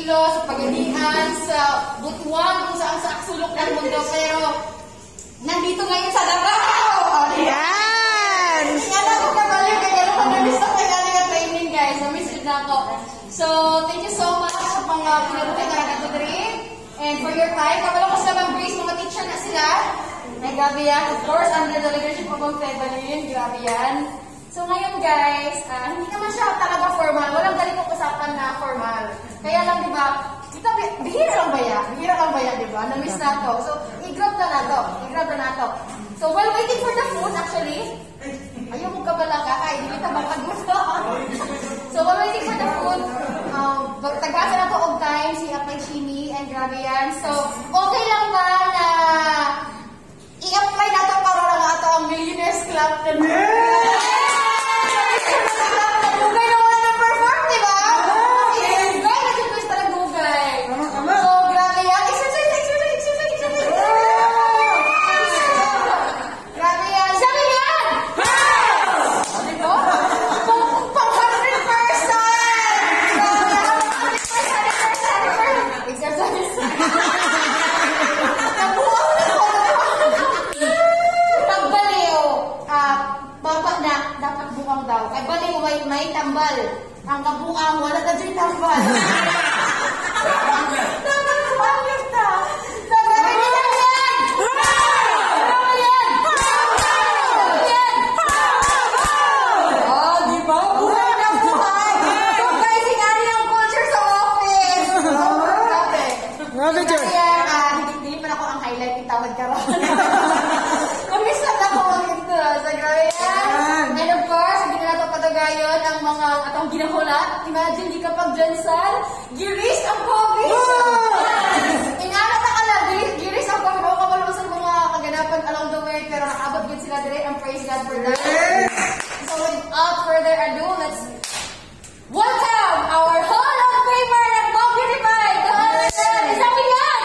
pagkilos, sa pagganihan, sa butuan, kung saan sa sulok ng mundo. Pero, nandito ngayon sa Davao! Yan! Yan ako kabalik, kaya ano ka na-miss na kayo nga training, guys. Na-miss na ako. So, thank you so much sa mga pinabuhay na nagkatudri. And for your time, kabalo ko sila mag-brace, mga teacher na sila. Ay, grabe yan. Of course, under the leadership of Ma'am Febalin, grabe yan. So ngayon guys, hindi naman siya talaga formal. Walang galing kong usapan na formal. Kaya lang diba, ito, bihira lang ba yan? Bihira lang ba yan, diba? Na-miss na to. So, i-grab na nato. I-grab na nato. So while waiting for the food, actually, ayaw mo kabala ka, kaya hindi kita makagusto. So while waiting for the food, tagasan na to og time, si Apay Chini, and grabe yan. So, okay lang ba na i-apply na to para lang ato ang Millionaires Club na may tambal. Ang kabuang, wala na dyan tambal. Hindi pa ako ang highlight ng tawad ka ron. Kumis lang ako ito. Sa grabe yan. And of course, hindi na ito patagayon ang mga atong ginahulat. Imagine, di kapag Jansal, giris ang COVID. Inanat na ka na, giris ang COVID. Ako kapalo sa mga kaganapan along the way, pero nakabot good sila dire, and praise God for that. So without further ado, let's welcome our Hall of Famer and Beautified. Sabi yan!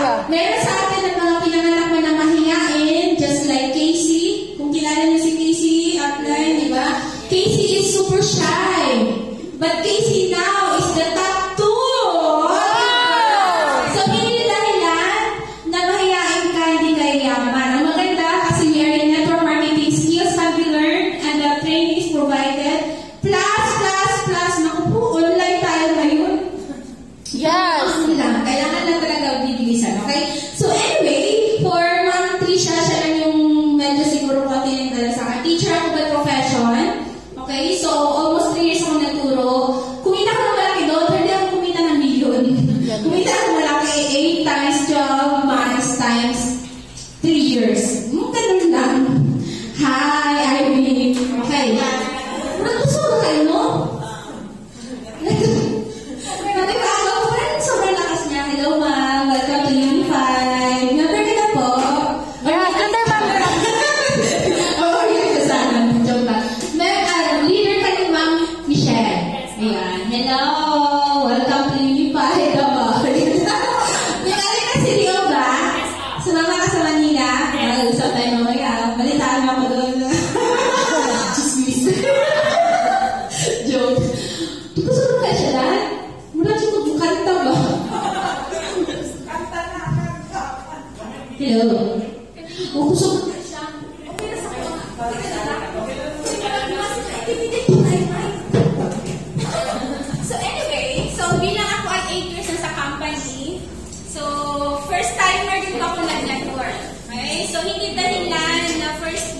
Meron sa atin ang mga pinanganak na mahiyain, just like Casey. Kung kilala niyo si Casey, training is provided. Plus, naku po, online tayo ngayon. Yes. Kailangan lang talaga bibilisan, okay? So anyway, for Ma'am Trisha, siya lang yung medyo siguro continental sa akin. Teacher ako by profession. Okay? So, almost 3 years ako nagturo. Kumita ko ng malaki doon, hindi ako kumita ng milyon. Kumita ako malaki 8 times 12 months times 3 years. Ganun lang. Hi, Ivy. Okay. Gusto ko kayo, no? Sobrang lakas niya. Hello, ma'am. Welcome to Unify. Number ka na po. Yeah, number one. Oo, yun ka sana. Joke lang. Leader ka ni Ma'am Michelle. Ayan. Hello. Welcome to Unify. Yung alin si Leo ba? Sumama ka sa Manila. Usap tayo mamaya. Balitaan mo ako doon. Chismis. Joke. Di ko suruh ka siya lahat? Mula siya kanta ba? Hello. Kusog ka siya. So anyway, bilang ako ay 8 years na sa company, so first timer din ako nag-network. Okay? So hindi dahilan na first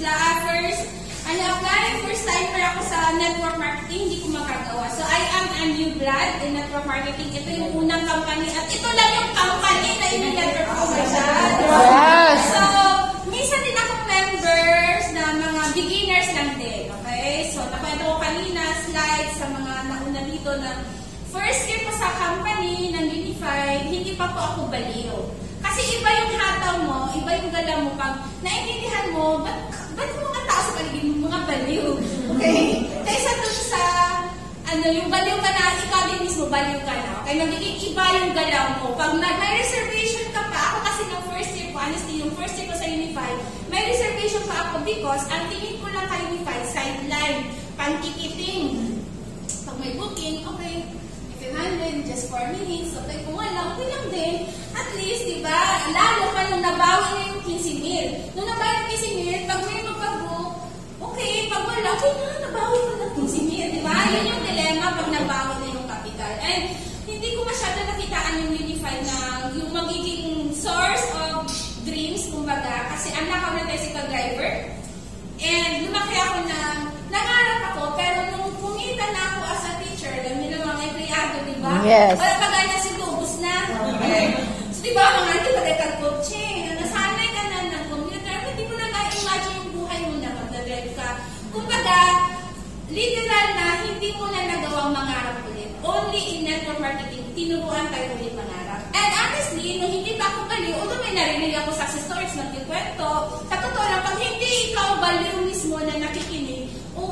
timer ako sa network marketing, hindi ko makagawa. So I am a new blood in network marketing. Ito yung unang company at ito lang yung company na in-network ako masyad. Yes. So, minsan din akong members na mga beginners lang din. Okay? So, nakwento ko kanina slides sa mga nauna dito na first year ko sa company ng Unified, hindi pa po ako baliw. Kasi iba yung hataw mo, iba yung gala mo pag naintindihan mo, ba't yung mga tao sa paligid mo mga baliw? Okay? Kaysa dun sa, yung baliw ka na, ikaw din mismo baliw ka na. Okay? Nagiging iba yung galaw mo. Pag may reservation ka pa, ako kasi ng first year ko, honestly, yung first year ko sa Unified, may reservation pa ako because ang tingin ko lang kay Unified, sideline, pantikiting. Pag may booking, okay, if you handle just 4 minutes, okay, kung wala, okay lang din. At least, di ba, lalo pa nung nabawi na yung 15,000. Nung nabawi yung 15,000, pag may magpag-book, okay, pag wala, okay na, nabawi ko ng 15,000, di ba? Yun yung dilemma pag nabawi na yung capital. And hindi ko masyado nakitaan yung Unified na yung magiging source of dreams, kumbaga, kasi anak ako na tricycle driver. And lumaki ako na, nangarap ako, pero nung pumita na ako as a teacher, alam nila mga empleyado, di ba? Yes. Wala pa gana si Lubos na. Okay. So, di ba, mga hindi pa ka coaching, nasanay ka na ng computer, hindi mo na na-imagine yung buhay mo na magdadrive ka. Kumbaga, literal na, hindi mo na nagawang mangarap ulit. Only in network marketing, tinuruan tayo ulit mangarap. And honestly, nung hindi pa ako baliw, although may narinig ako success stories, nagkikwento, sa totoo lang, pag hindi ikaw baliw mismo na nakikinig,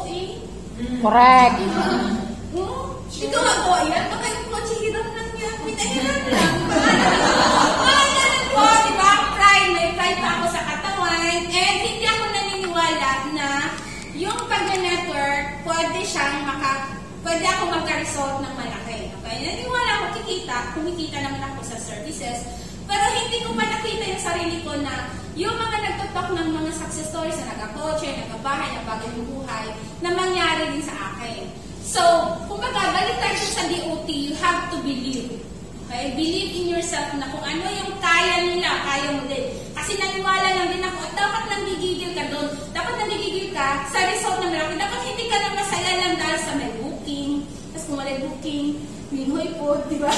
Correct. Ikaw ako, ayan, baka yung coaching hirap lang yan, pinahiran lang. Mga ganun po, di ba? May pride pa ako sa katawan, and hindi ako naniniwala na yung pag-network, pwede ako magka-result ng malaki. Okay? Naniniwala ako, kumikita naman ako sa services, pero hindi ko pa nakita yung sarili ko na yung mga nagtutok ng mga success stories na nag-coach, nag-bahay, nagbago yung buhay, na mangyari din sa akin. So, kumbaga, balik tayo sa DOT, you have to believe. Okay? Believe in yourself na kung ano yung kaya nila, kaya mo din. Kasi naniwala lang din ako, at dapat nanggigigil ka doon. Dapat nanggigigil ka sa result na malaki. Dapat hindi ka lang masaya lang dahil sa may booking. Tapos kung wala booking, minhoy po, di ba?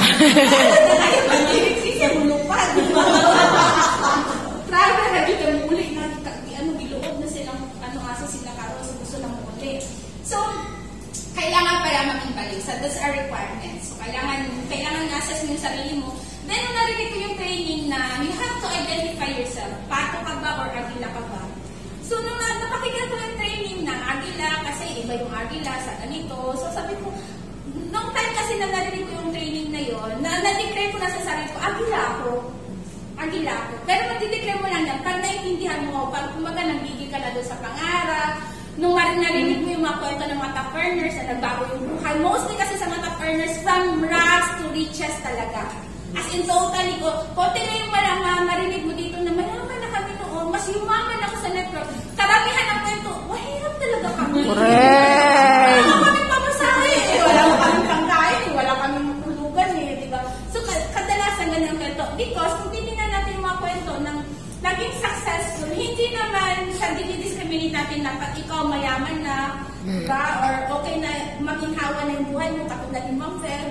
Ayaw mag-irig sa mulupad, di ba? Travel na dito, muli na, biloob na silang, asa sila karoon, so gusto lang muli. So, kailangan pala maging balisa. That's a requirement. So, kailangan na-assess mo yung sarili mo. Then, nung narinig ko yung training na you have to identify yourself. Pato ka ba or agila ka ba? So, nung napakinggan ko yung training na agila, kasi iba yung agila sa ganito. So, sabi ko, nung time kasi na narinig ko yung training na yon, na-declare ko na sa sarili ko, agila ako. Pero mag-declare mo lang yan, pag naiintindihan mo, pag kumaga nagigil ka na doon sa pangarap, nung narinig mo yung mga kwento ng mga top earners na nagbago yung buhay, mostly kasi sa mga top earners, from rags to riches talaga. As in totally ko, konti na yung marinig mo dito na mayaman na kami noon, mas yumaman ako sa network. Karamihan ng kwento, mahirap talaga kami. Correct. Wala kami pamasahe eh. Wala kami pangkain. Wala kami matulugan eh. Diba? So, kadalasan ganyan ang kwento. Because, kung titignan natin yung mga kwento ng naging successful, hindi naman sa dinidiscriminate natin na pag ikaw mayaman na, diba? Or okay na maging hawa na yung buhay mo, katulad ni Ma'am Fel.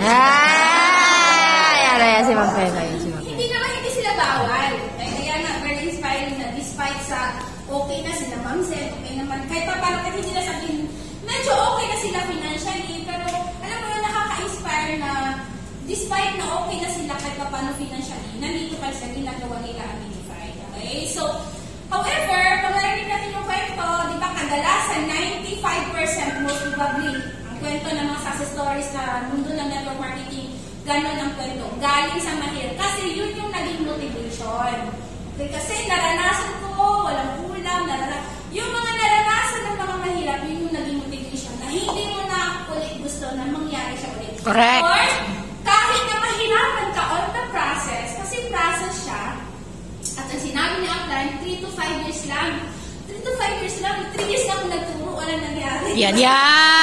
Yan si Ma'am Fel. Hindi naman hindi sila bawal. Kaya nga, very inspiring na despite sa okay na sila Ma'am Fel, okay naman. Kahit pa parang kasi hindi na sabihin, medyo okay na sila financially, pero alam mo yun, nakaka-inspire na despite na okay na sila kahit pa paano financially, nandito pa sa ginagawa nila ang Unify. Okay? So, however, pag narinig natin yung kwento, di ba kadalasan, 95% most probably, ang kwento ng mga success stories na mundo ng network marketing, gano'n ang kwento. Galing sa mahirap. Kasi yun yung naging motivation. Okay? Kasi naranasan ko, walang kulang, yung mga naranasan ng mga mahirap, yun yung naging motivation na hindi mo na ulit gusto na mangyari siya ulit. Correct. Or, kahit na mahirapan ka on the process, kasi process siya, at ang sinabi ni Upline, 3 to 5 years lang. 3 to 5 years lang. 3 years lang ako nagturo, walang nangyari. Yan. 3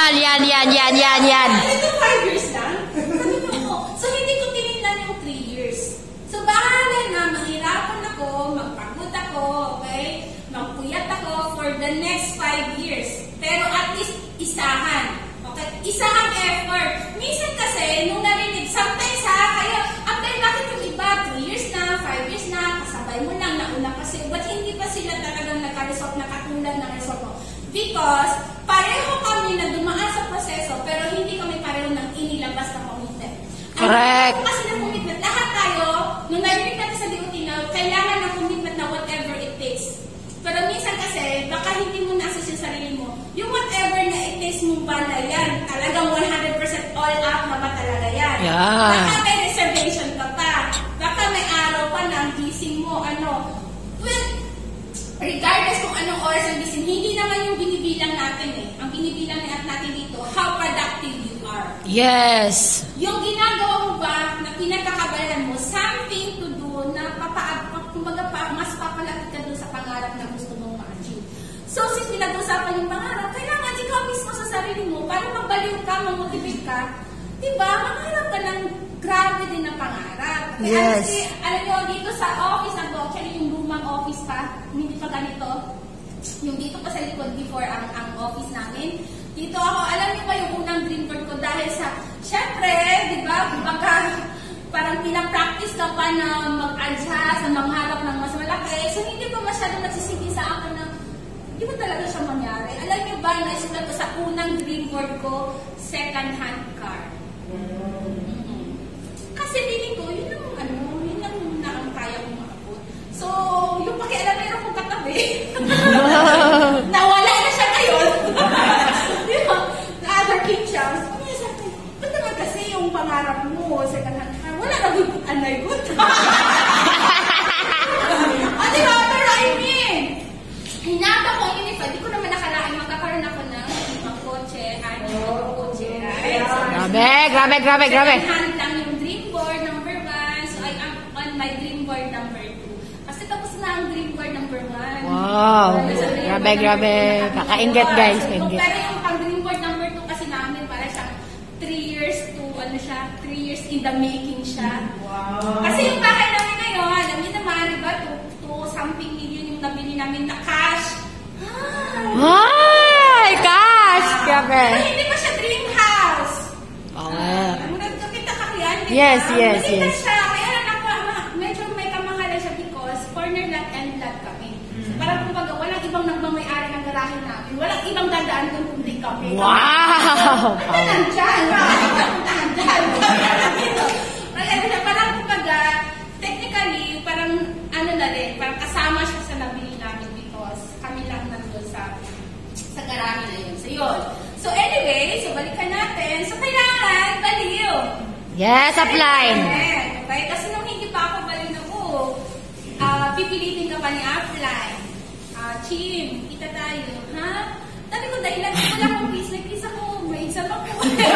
to 5 years lang. Sabi ko, so hindi ko tinignan yung 3 years. So bahala na, mahirapan ako, magpagod ako, okay? Magpuyat ako for the next 5 years. Pero at least, isahan. Okay? Isahang effort. Minsan kasi, nung narinig, sometimes kayo, Upline, bakit yung iba, 3 years na, 5 years na, kasabay mo lang, nauna kasi, ba't hindi pa sila talagang nagka-result na katulad ng result mo? Because, pareho kami na dumaan sa proseso, pero hindi kami pareho ng inilabas na commitment. Correct. Ang kasi ng commitment, lahat tayo, nung narinig natin sa DOT na kailangan ng commitment na whatever it takes. Pero minsan kasi, baka hindi mo na-assess yung sarili mo. Yung whatever na it takes mo ba na yan, talagang 100% all out na ba talaga yan? Yeah. Baka may reservation ka pa. Baka may araw pa na ang gising mo, Well, regardless kung anong oras ang gising, hindi naman yung binibilang natin eh. Ang binibilang natin dito, how productive you are. Yes. Yung ginagawa mo ba na pinagkakabalan mo, something to do na kumbaga mas papalapit ka dun sa pangarap na gusto mong ma-achieve. So, since pinag-usapan yung pangarap, kailangan ikaw mismo sa sarili mo, para magbaliw ka, mag-motivate ka, diba, mangarap ka ng grabe din na pangarap. Kaya Yes. alam nyo, dito sa office na to, actually yung lumang office pa, hindi pa ganito, yung dito pa sa likod before ang office namin, dito ako, alam niyo ba yung unang dream board ko dahil sa, syempre, di ba, parang pinapractice ka pa na mag-adjust, na mangharap ng mas malaki. So, hindi ko masyadong nagsisigi sa akin na, di ba talaga siya mangyari? Alam niyo ba, naisulat ko sa unang dream board ko, second-hand car. Kasi feeling ko, yun ang kaya kong makapot. So, yung pakialamero kong katabi, nawala na siya ngayon. Di ba? The other King Charles, ano sa akin? Ba't naman kasi yung pangarap mo, second-hand car, wala na good anay good. Di ba? Pero I mean, hinaba ko yun, di ko naman nakalain magkakaroon ako ng kotse, kotse, right? Grabe. Second-hand lang yung dream board number 1, so I am on my dream board number 2. Kasi tapos na ang dream board number 1. Wow. Grabe. Kakainggit, guys. Pero yung pang dream board number 2 kasi namin, para siyang 3 years to, 3 years in the making siya. Wow. Kasi yung bahay namin ngayon, alam niyo naman, diba, 2 something million yung nabili namin na cash. Ay, cash. Grabe. Pero hindi pa siya dream house. Nagkakita ka yan, diba? Yes. Maliit siya, kaya medyo may kamahalan siya because corner lot and lot kami. So, parang kumbaga, walang ibang nagmamayari ng garahe namin. Walang ibang dadaan kung kundi kami. Wow. Ano nandyan? Nandyan. Kaya parang kumbaga, technically, parang parang kasama siya sa nabili namin because kami lang nandun sa garahe na yun. So, yun. So, anyway, balikan natin. So, kailangan baliw. Yes, Upline. Okay? Kasi nung hindi pa ako baliw na po, pipilitin ka pa ni Upline. Chim, kita tayo. Ha? Sabi ko, dahilan ko wala akong business ako. May exam ako.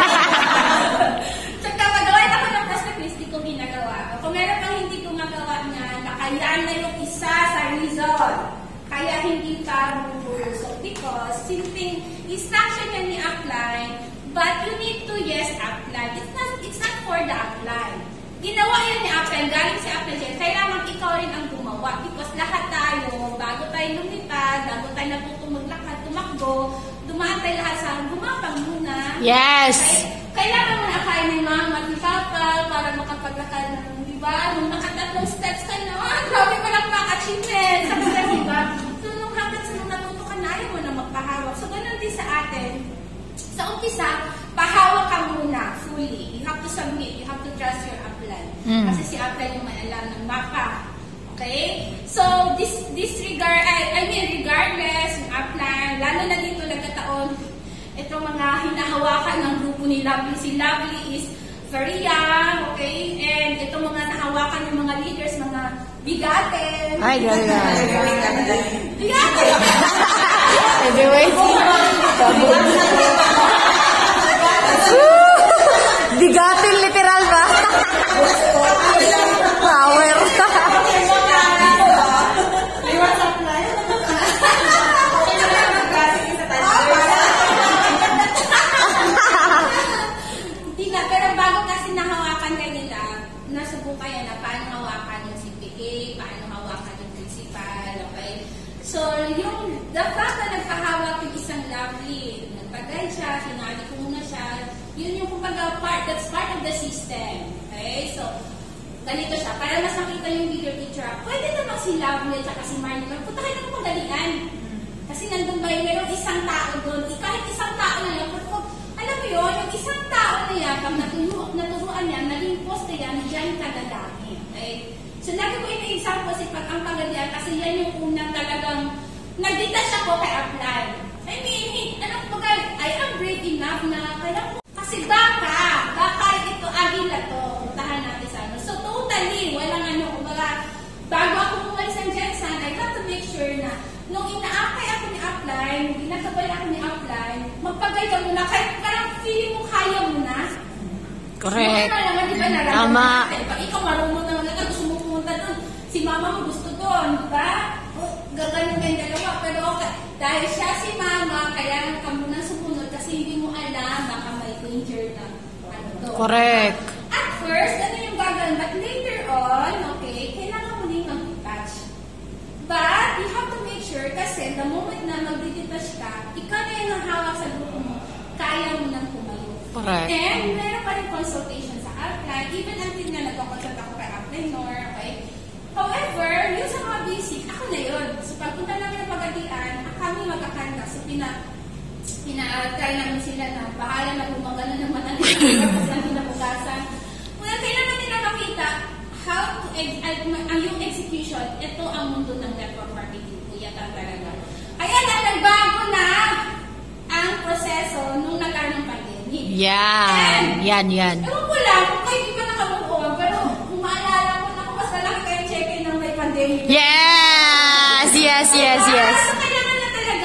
So, kapagawain ako ng prospect di ko ginagawa. Kung meron kang hindi ko magawa niya, nakayaan na yung isa sa result. Kaya hindi ka bubulusok. Because, simpleng instruction yan ni upline, but you need to, yes, upline. It's not for the upline. Ginawa yan ni upline, galing si upline dyan, kailangan ikaw rin ang gumawa. Because lahat tayo, bago tayo lumipad, bago tayo natutong maglakad, tumakbo, dumaan tayo lahat sa gumapang muna. Yes! Kailangan mo na akayin ng mga matipapal para makapaglakad ng, di ba? Nung nakatatlong steps ka na, grabe mo lang maka-achievement. Sa mga, di ba? So, nung hanggang sa nung natuto ka na, ayaw mo na magpahawak. So, ganun din sa atin. Sa umpisa, pahawak ka muna, fully. You have to submit. You have to trust your upline. Kasi si upline yung may alam ng mapa. Okay? So, regardless, yung upline, lalo na dito nagkataon, itong mga hinahawakan ng grupo ni Lovely. Si Lovely is very young, okay? And itong mga nahawakan ng mga leaders, mga bigatin. Ay, gano'n. Bigatin! Heavyweight. Bigatin literal ba? Power. Hindi na, pero bago kasi nahawakan kayo nila, nasubukan yan na paano hawakan yung CPA, paano hawakan yung principal, okay? So, the fact na nagpahawak yung isang Lovely, nagpag-guide siya, sinali ko muna siya, yun yung kumbaga that's part of the system, okay? So, ganito siya, para mas makita yung video teacher, pwede naman si Lovely at saka si Marnie, punta kayo ng pagalian. Kasi nandun ba yung merong isang tao doon, kahit isang tao na lang, alam mo yun, yung isang tao na yan, pag naturuan niya, naging post na yan, diyan ka dadami. Okay? So, lagi ko yung example si pag ang pagalian, kasi yan yung unang talagang nag-detach ako kay upline. I mean, I am brave enough na, kasi baka ito, agila to, puntahan natin sa ano. So, totally, walang bago ako pumalis ang Jensen, I got to make sure na, nung inaakay ako ni upline, nung ginagabay ako ni upline, magpagay ka muna, kahit parang feeling mo kaya mo na. Correct. Diba, Tama. Pag ikaw marunong na lang, gusto mo pumunta doon, si mama mo gusto doon, diba? Gagaling mo yung dalawa, pero okay. Dahil siya si mama, kaya ka muna sumunod kasi hindi mo alam, baka may danger na ano to. Correct. At first, ano yung gagawin? But later on, okay, kailangan mo din mag-detach. But, you have to make sure kasi the moment na mag-detach ka, ikaw na yung nahawak sa grupo mo, kaya mo nang tumayo. Correct. And, meron pa rin consultation sa upline, even until na nagkakonsult ako kay upline nor, okay? However, yung sa mga basic, ako na yun. So, pagpunta namin ng pagadian, kami magkakanta. So, pina-try namin sila na bahala na gumagano ng mata nila pag kinabukasan. Kung kailangan nila makita how to, yung execution, ito ang mundo ng network marketing. Kuya talaga. Ayan na, nagbago na ang proseso nung nagkaroon ng pandemic. Yan. Yan. Ewan ko lang, kung kayo di ba nakamukuha, pero kung maalala ko na kung mas malaki kayong check-in ng may pandemic. Yes. So, kailangan na talaga,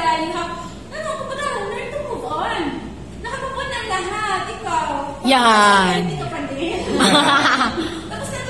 learn to move on. Nakapapon ng lahat, ikaw. Yan. Hindi ka pa din. Tapos na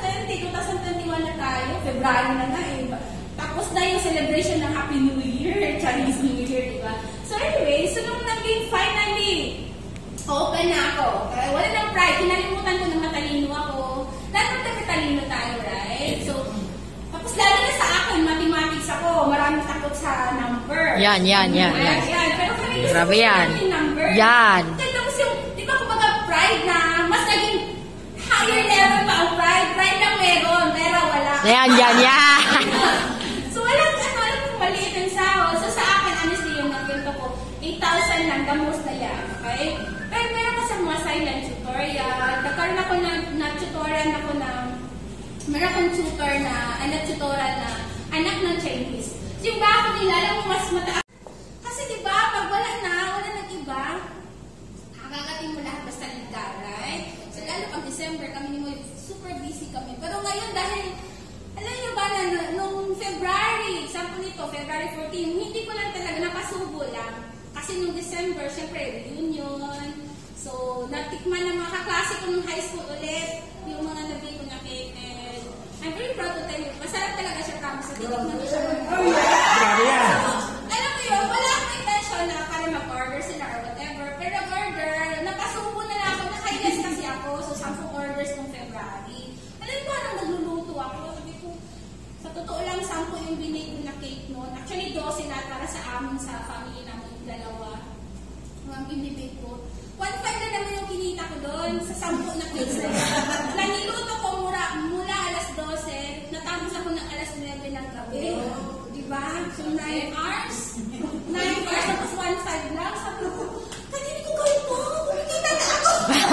2021 na tayo, February na nga eh. Tapos na yung celebration ng Happy New Year, Chinese New Year, diba? So anyway, so nung naging finally, open na ako. Wala nang pride. Kinalimutan ko na matalino ako. Lahat ng taga-talino tayo, right? So, tapos lalo na sa akin, mathematics ako. Maraming takot sa number. Yan. Pero kami gusto Grabe ko yan. yung number. Yan. Tapos yung, di ba kumbaga pride na, mas naging higher level pa ang pride. Pride lang meron, pero wala. Yan. So, walang maliit ang sahod. So, sa akin, honestly, yung nagkinto ko, 8,000 lang, the most na yan. Okay? Pero meron kasi mga silent tutorial. Nagkaroon ako na-tutorial ako na, meron akong tutor na, tutorial na, anak ng Chinese. So, yung bako nila, alam mo, mas mataas. Kasi, di ba, pag wala nag-iba, kakagatin mo lahat basta liga, right? So, lalo pag December, kami ni mo, super busy kami. Pero ngayon, dahil, alam niyo ba na, nung February, example nito, February 14, hindi ko lang talaga, napasubo lang. Kasi nung December, syempre, reunion. So, natikman ng mga kaklase ko nung high school ulit, yung mga nabili ko na cake. And I'm very proud to tell you, masarap talaga siya kami sa titikman ko siya. Grabe yan. Alam mo yun, wala akong intention na para yung binake na cake noon. Actually, 12 na para sa amin, sa family namin, yung dalawa. Ang binibake ko. 1.5 na naman yung kinita ko doon sa 10 na cakes na yun. Naniluto ko mula alas 12, natapos ako ng alas 9 ng gabi. Diba? So, 9 hours. 9 hours, tapos 1.5 lang. Sabi ko, kanina ko gawin mo. Kumikita na ako.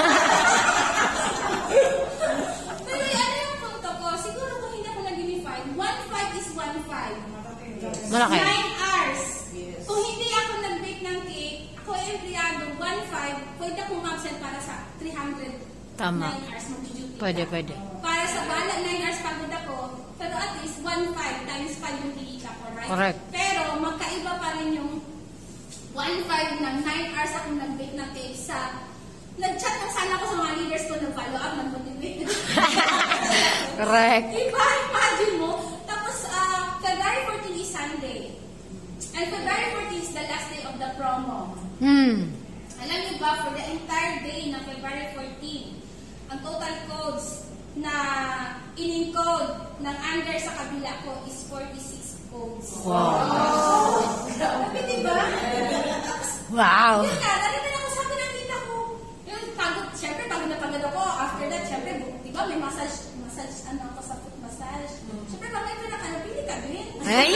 Pero ano yung punto ko? Siguro kung hindi ako nag-unify, 1.5 is 1.5. Malaki. 9 hours. Kung hindi ako nag-bake ng cake, ako empleyado, 1.5, pwede akong absent para sa 300 Tama. 9 hours mag-duty. Pwede, pwede. Para sa bala, 9 hours pagod ako, pero at least 1.5 times 5 yung kinita ko, right? Correct. Pero magkaiba pa rin yung 1.5 ng 9 hours akong nag-bake ng cake sa... Nag-chat lang sana ako sa mga leaders ko, nag-follow up, nag-motivate. Correct. Diba? Imagine mo. Tapos, February 14 is Sunday. And February 14 is the last day of the promo. Alam niyo ba, for the entire day na February 14, ang total codes na in-encode ng under sa kabila ko is 46 codes. Wow. Grabe, diba? Wow. Yun nga, narinig ako, sabi ng tita ko, yun, pagod, syempre, pagod na pagod ako. After that, syempre, diba, may massage, ano ako sa foot massage. Syempre, mamaya ko na ka, napili ka din. Ay!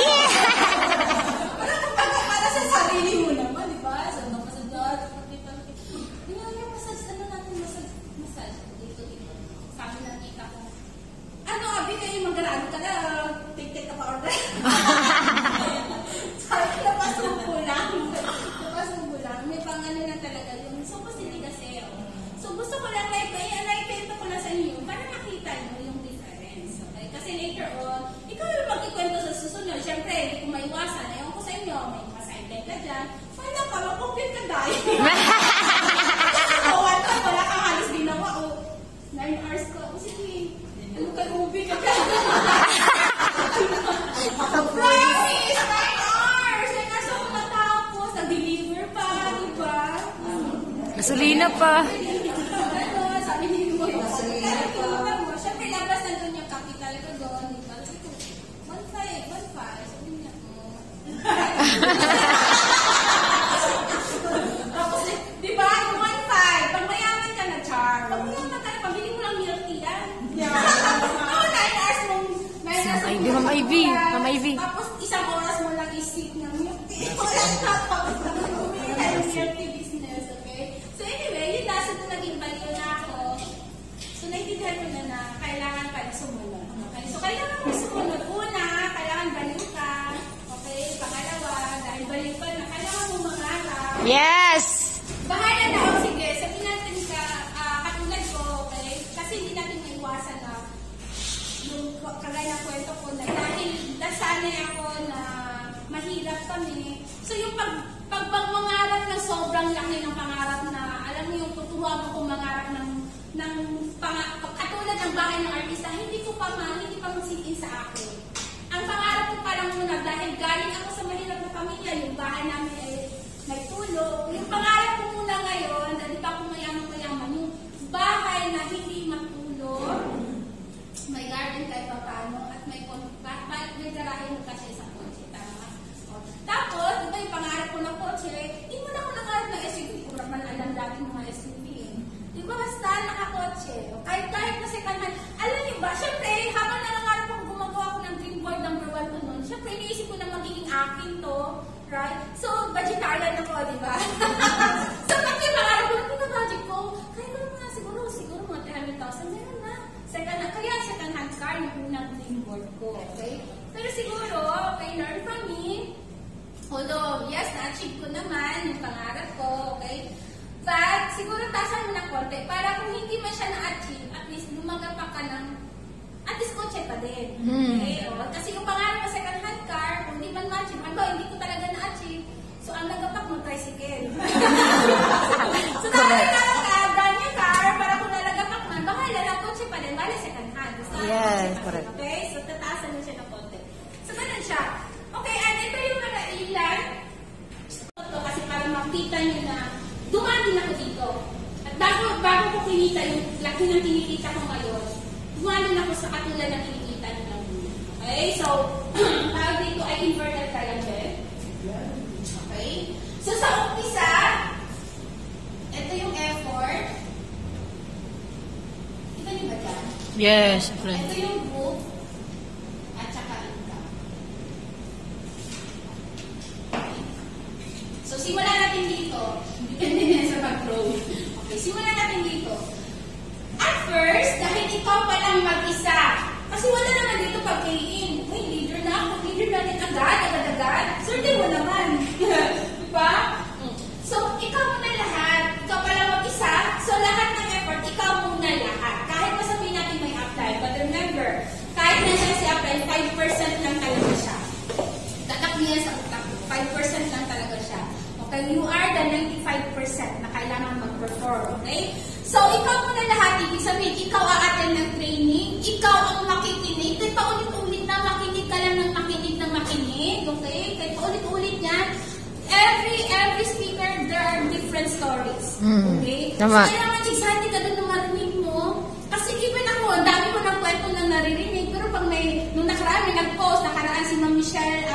Para sa sarili mo naman, di ba? Sa mga masadot, yung massage, ano natin, massage, dito. Sabi ng tita ko, ano, abi kayo mag-garado ka na, take ka pa order. Sabi ko, napasubo lang. Napasubo lang. May pangano na talaga yun. So, hindi kasi, so, gusto ko lang, naipento ko na sa inyo, para makita nyo yung difference. Okay? Kasi later on, ikaw yung magkikwento sa susunod. Siyempre, hindi ko maiwasan. Ayaw ko sa inyo, may masideline ka dyan. Wala ka, mag-compute ka dahil. One time, wala kang halos ginawa. 9 hours ko. Sige, ano ka, ubi ka ka. Promise! 9 hours! Eh, kaso kung matapos, nag-deliver pa, di ba? Gasolina pa. Ano, sabi ni mo, siyempre, labas na doon yung capital ko doon, di ba? Sabi ko, 1.5. Sabi niya, Tapos, di ba, yung 1.5, pag mayaman ka na, Char, pag mayaman ka na, pabili mo lang milk tea yan. Oo, 9 hours mong, 9 hours Ay, mong di, Ma'am Ivy. milk tea. Ma'am Ivy. Tapos, isang oras mo lang isip ng milk tea. Wala ka, tapos bumili ka ng milk tea business, okay? So, anyway, yun na, so, naging baliw na ako. So, naintindihan ko na kailangan pa sumunod. Okay? So, kailangan mo sumunod. Una, kailangan baliw ka. Okay? Pangalawa, dahil baliw ka na, kailangan mo mangarap. Yes! Bahala na ako, sige. Sabihin natin ka, katulad ko, okay? Kasi hindi natin maiwasan na yung kagaya ng kwento ko na dahil nasanay ako na mahirap kami. So yung pagmangarap ng sobrang laki ng pangarap na, alam mo yung tutuwa mo kung mangarap ng katulad ng bahay ng artista, hindi pa masikin sa akin. Ang pangarap ko parang muna, dahil galing ako sa mahirap na pamilya, yung bahay namin ay may tulog. Yung pangarap ko muna ngayon, dahil pa ako mayaman, yung bahay na hindi matulog, may garden kahit pa paano, at may garahe mo kasi sa kotse, tama? Tapos, diba yung pangarap ko ng kotse, hindi mo na ako nangarap ng SUV, kung naman alam dati mga SUV. Diba basta nakakotse? Kahit na second hand, alam niyo ba, syempre, habang nangangarap ako gumagawa ko ng dream board number 1 ko nun, syempre, iniisip ko na magiging akin to, right? So, vegetarian ako, di ba? So, pag yung pangarap ko, pinag-budget ko, kaya ko naman siguro mga 300,000, meron na. Kaya second hand car yung unang dream board ko, okay? Pero siguro, okay, learn from me. Although, yes, na-achieve ko naman yung pangarap ko, okay? But, siguro tasan mo ng konti para kung hindi man siya na-achieve, at least lumagapa ka ng at least kotse pa din. Okay? O, kasi yung pangarap ko second hand car, kung hindi man ma-achieve, hindi ko talaga na-achieve, so ang nagapak mo tricycle. So, dapat ka brand new car, para kung nalagapak man, bahala lang kotse pa din, bali second hand. Basta Yes, kotse pa correct. din, okay? So, tataasan mo siya ng konti. So, ganun siya. Okay, and ito yung mga ilan. Kasi para makita nyo na dumaan din ako dito. At bago ko kinita yung laki ng kinikita ko ngayon, dumaan din ako sa katulad ng kinikita nyo ng muna. Okay, so, tawag dito ay inverted triangle. Okay? So, sa umpisa, ito yung effort. Kita niyo ba dyan? Yes, friend. Ito yung group at saka income. So, simulan natin dito. Depende na sa pag-grow. Okay, simulan natin dito. At first, dahil ikaw pa lang mag-isa, kasi wala naman dito pag-kain. Uy, leader na ako. Leader natin agad. Swerte mo naman. Diba? So, ikaw muna lahat. Ikaw pa lang mag-isa. So, lahat ng effort, ikaw muna lahat. Kahit masabihin natin may apply. But remember, kahit na siya si apply, 5% lang talaga siya. Tatak niya sa utak mo. 5% lang talaga siya. Okay? You are the 95% na kailangan mag-perform. Okay? So, ikaw muna lahat. Ibig sabihin, ikaw a-attend ng training. Ikaw ang makikinig. Kahit paulit-ulit na makinig ka lang ng makinig. Okay? Kahit paulit-ulit yan. Every speaker, there are different stories. Okay? Tama. So, kailangan excited ka doon na marinig mo. Kasi even ako, ang dami ko ng kwento na naririnig. Pero pag nung nakaraan, may nag-post, nakaraan si Ma'am Michelle,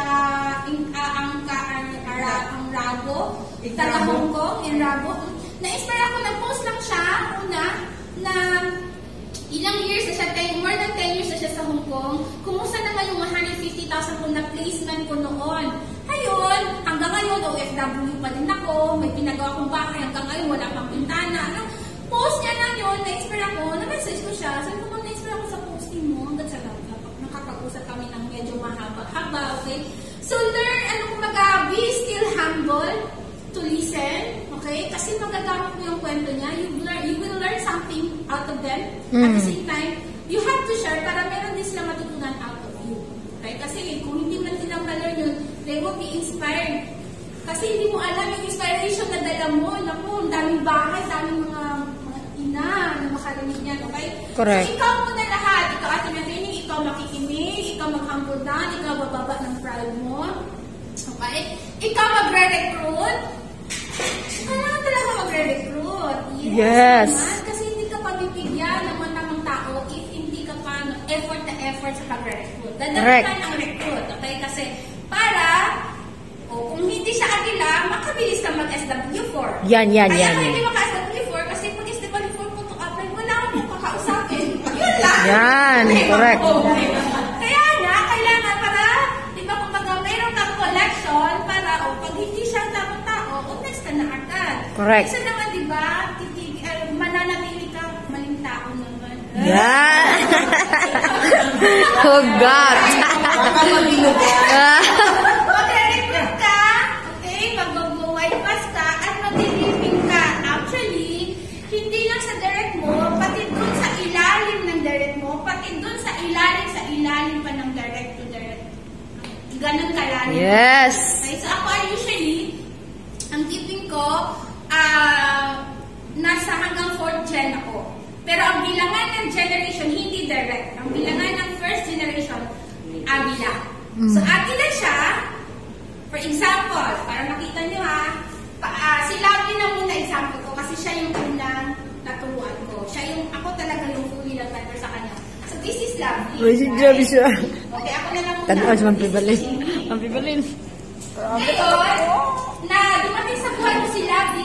ang Rabo, taga Hong Kong, yung Rabo. Na-inspire ako, nag-post lang siya, una, na ilang years na siya, more than 10 years na siya sa Hong Kong. Kumusta naman yung 150,000 ko na placement ko noon? Ayun, hanggang ngayon, OFW pa din ako, may pinagawa kong bahay, hanggang ngayon, wala pang pintana. Post niya lang yun, na-inspire ako, na-message ko siya, sabi ko, na-inspire ako sa posting mo, hanggang sa nakakapag-usap kami ng medyo mahaba, okay? So, learn, be still humble to listen, okay? Kasi magagamit mo yung kwento niya, you will learn something out of them. At the same time, you have to share para meron din sila matutunan out of you. Okay? Kasi kung hindi man sila ma-learn yun, they will be inspired. Kasi hindi mo alam yung inspiration na dala mo. Naku, ang daming bahay, daming mga ina na makarinig niyan, okay? Correct. So, ikaw muna lahat. Ikaw atin yung training, ikaw makikinig, ikaw mag-humble down, ikaw bababa ng pride mo. Okay? Ikaw magre-recruit. Kailangan talaga magre-recruit. Yes. Naman, kasi hindi ka pabibigyan ng mga tamang tao if hindi ka pa effort na effort sa pag-recruit. Dadagdagan ang recruit. Okay? Kasi para kung hindi siya agila, makabilis ka mag-SW4. Yan. Kaya kung hindi maka-SW4, kasi pag SW4 ko to apply, wala akong kakausapin. Yun lang. Yan, correct. Kaya nga, kailangan para, di ba kumbaga, mayroon kang collection para, pag hindi siya tamang tao, next ka na agad. Correct. Kasi naman, di ba, mananatili ka, maling tao naman. Yan. Oh, God. Magre-recruit ka, okay, mag-white pass ka, at mag-living ka. Actually, hindi lang sa direct mo, pati dun sa ilalim ng direct mo, pati dun sa ilalim pa ng direct to direct. Ganun kalalim. Yes. Okay, so ako usually, ang tipping ko, nasa hanggang 4th gen ako. Pero ang bilangan ng generation, hindi direct. Ang bilangan ng first generation, Agila. So, Agila siya, for example, para makita nyo si Lovely na muna example ko kasi siya yung unang naturuan ko. Ako talaga yung fully nag-mentor sa kanya. So, this is Lovely. Grabe siya. Okay, ako na lang muna. Tanaw sa Mampibalin. Mampibalin. Ngayon, na dumating sa buhay ko si Lovely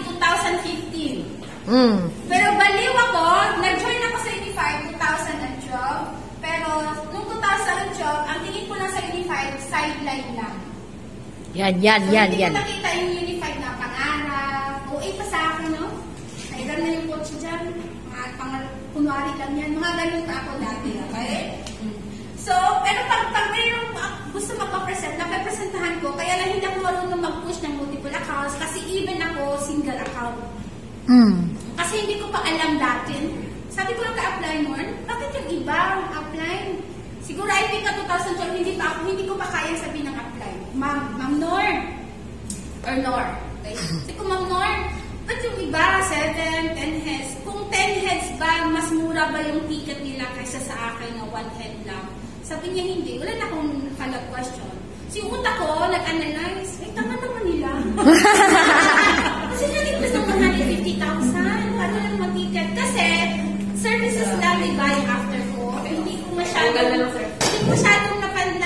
2015. Pero baliw ako, nag-join ako sa Unified 2012. Pero nung 2012, ang tingin ko lang sa Unified, sideline lang. Yan. Hindi ko nakita yung Unified na pangarap. OA pa sa akin, no? Kailan na yung coach dyan. Kunwari lang yan. Mga ganun pa ako dati, okay? So, pero pag mayroong gusto magpa-present, napapresentahan ko, kaya lang hindi ako marunong mag-push ng multiple accounts kasi even ako, single account. Kasi hindi ko pa alam dati. Sabi ko lang ka-apply mo, bakit yung iba apply? Siguro I think ka 2012, hindi ko pa kaya sabihin ng apply. Ma'am Nor, or Nor. Okay? Sabi ko, Ma'am Nor, ba't yung iba, 7, 10 heads? Kung 10 heads ba, mas mura ba yung ticket nila kaysa sa akin na 1 head lang? Sabi niya, hindi. Wala na akong follow-up question. So yung utak ko, nag-analyze, tama naman nila. Kasi naligtas ng 150,000. Paano lang mag-ticket? Kasi, services lang may buying after ko. Hindi ko masyadong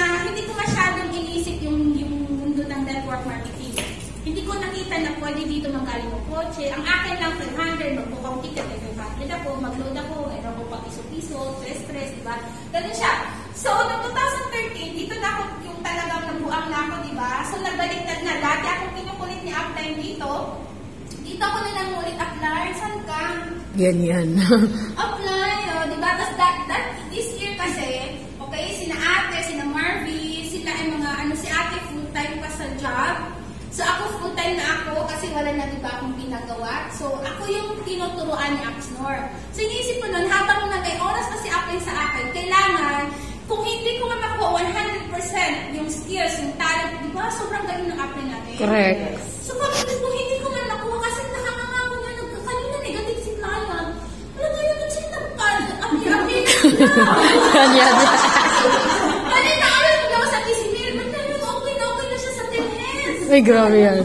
kotse, ang akin lang 500, magbuka ticket, 500 ako, mag-load ako, mayroon ko pag piso-piso, stress, diba? Ganun siya. So, noong 2013, dito na ako yung talagang nabuang na ako, diba? So, nagbaliktad na. Dati akong kinukulit ni Upline dito. Dito ako na nangulit, Upline, saan ka? Yan. Upline, diba? Tapos this year kasi, okay, sina ate, sina Marvy, sila ay mga, si ate full-time pa sa job. So, ako full-time na ako kasi wala na diba akong pinagawa. So, ako yung tinuturuan ni Axnor. So, iniisip ko nun, habang may oras na si Upline sa akin, kailangan, kung hindi ko makuha 100% yung skills, yung talent, di ba? Sobrang galing ng Upline natin. Correct. So, kung hindi ko man nakuha, kasi nakakangako nga, kanina negative si client. Alam mo yun, nagsinagpad. Upline. Yan. Kanina, alam mo daw sa Kisimir, okay na siya sa 10 heads. Ay, grabe yan.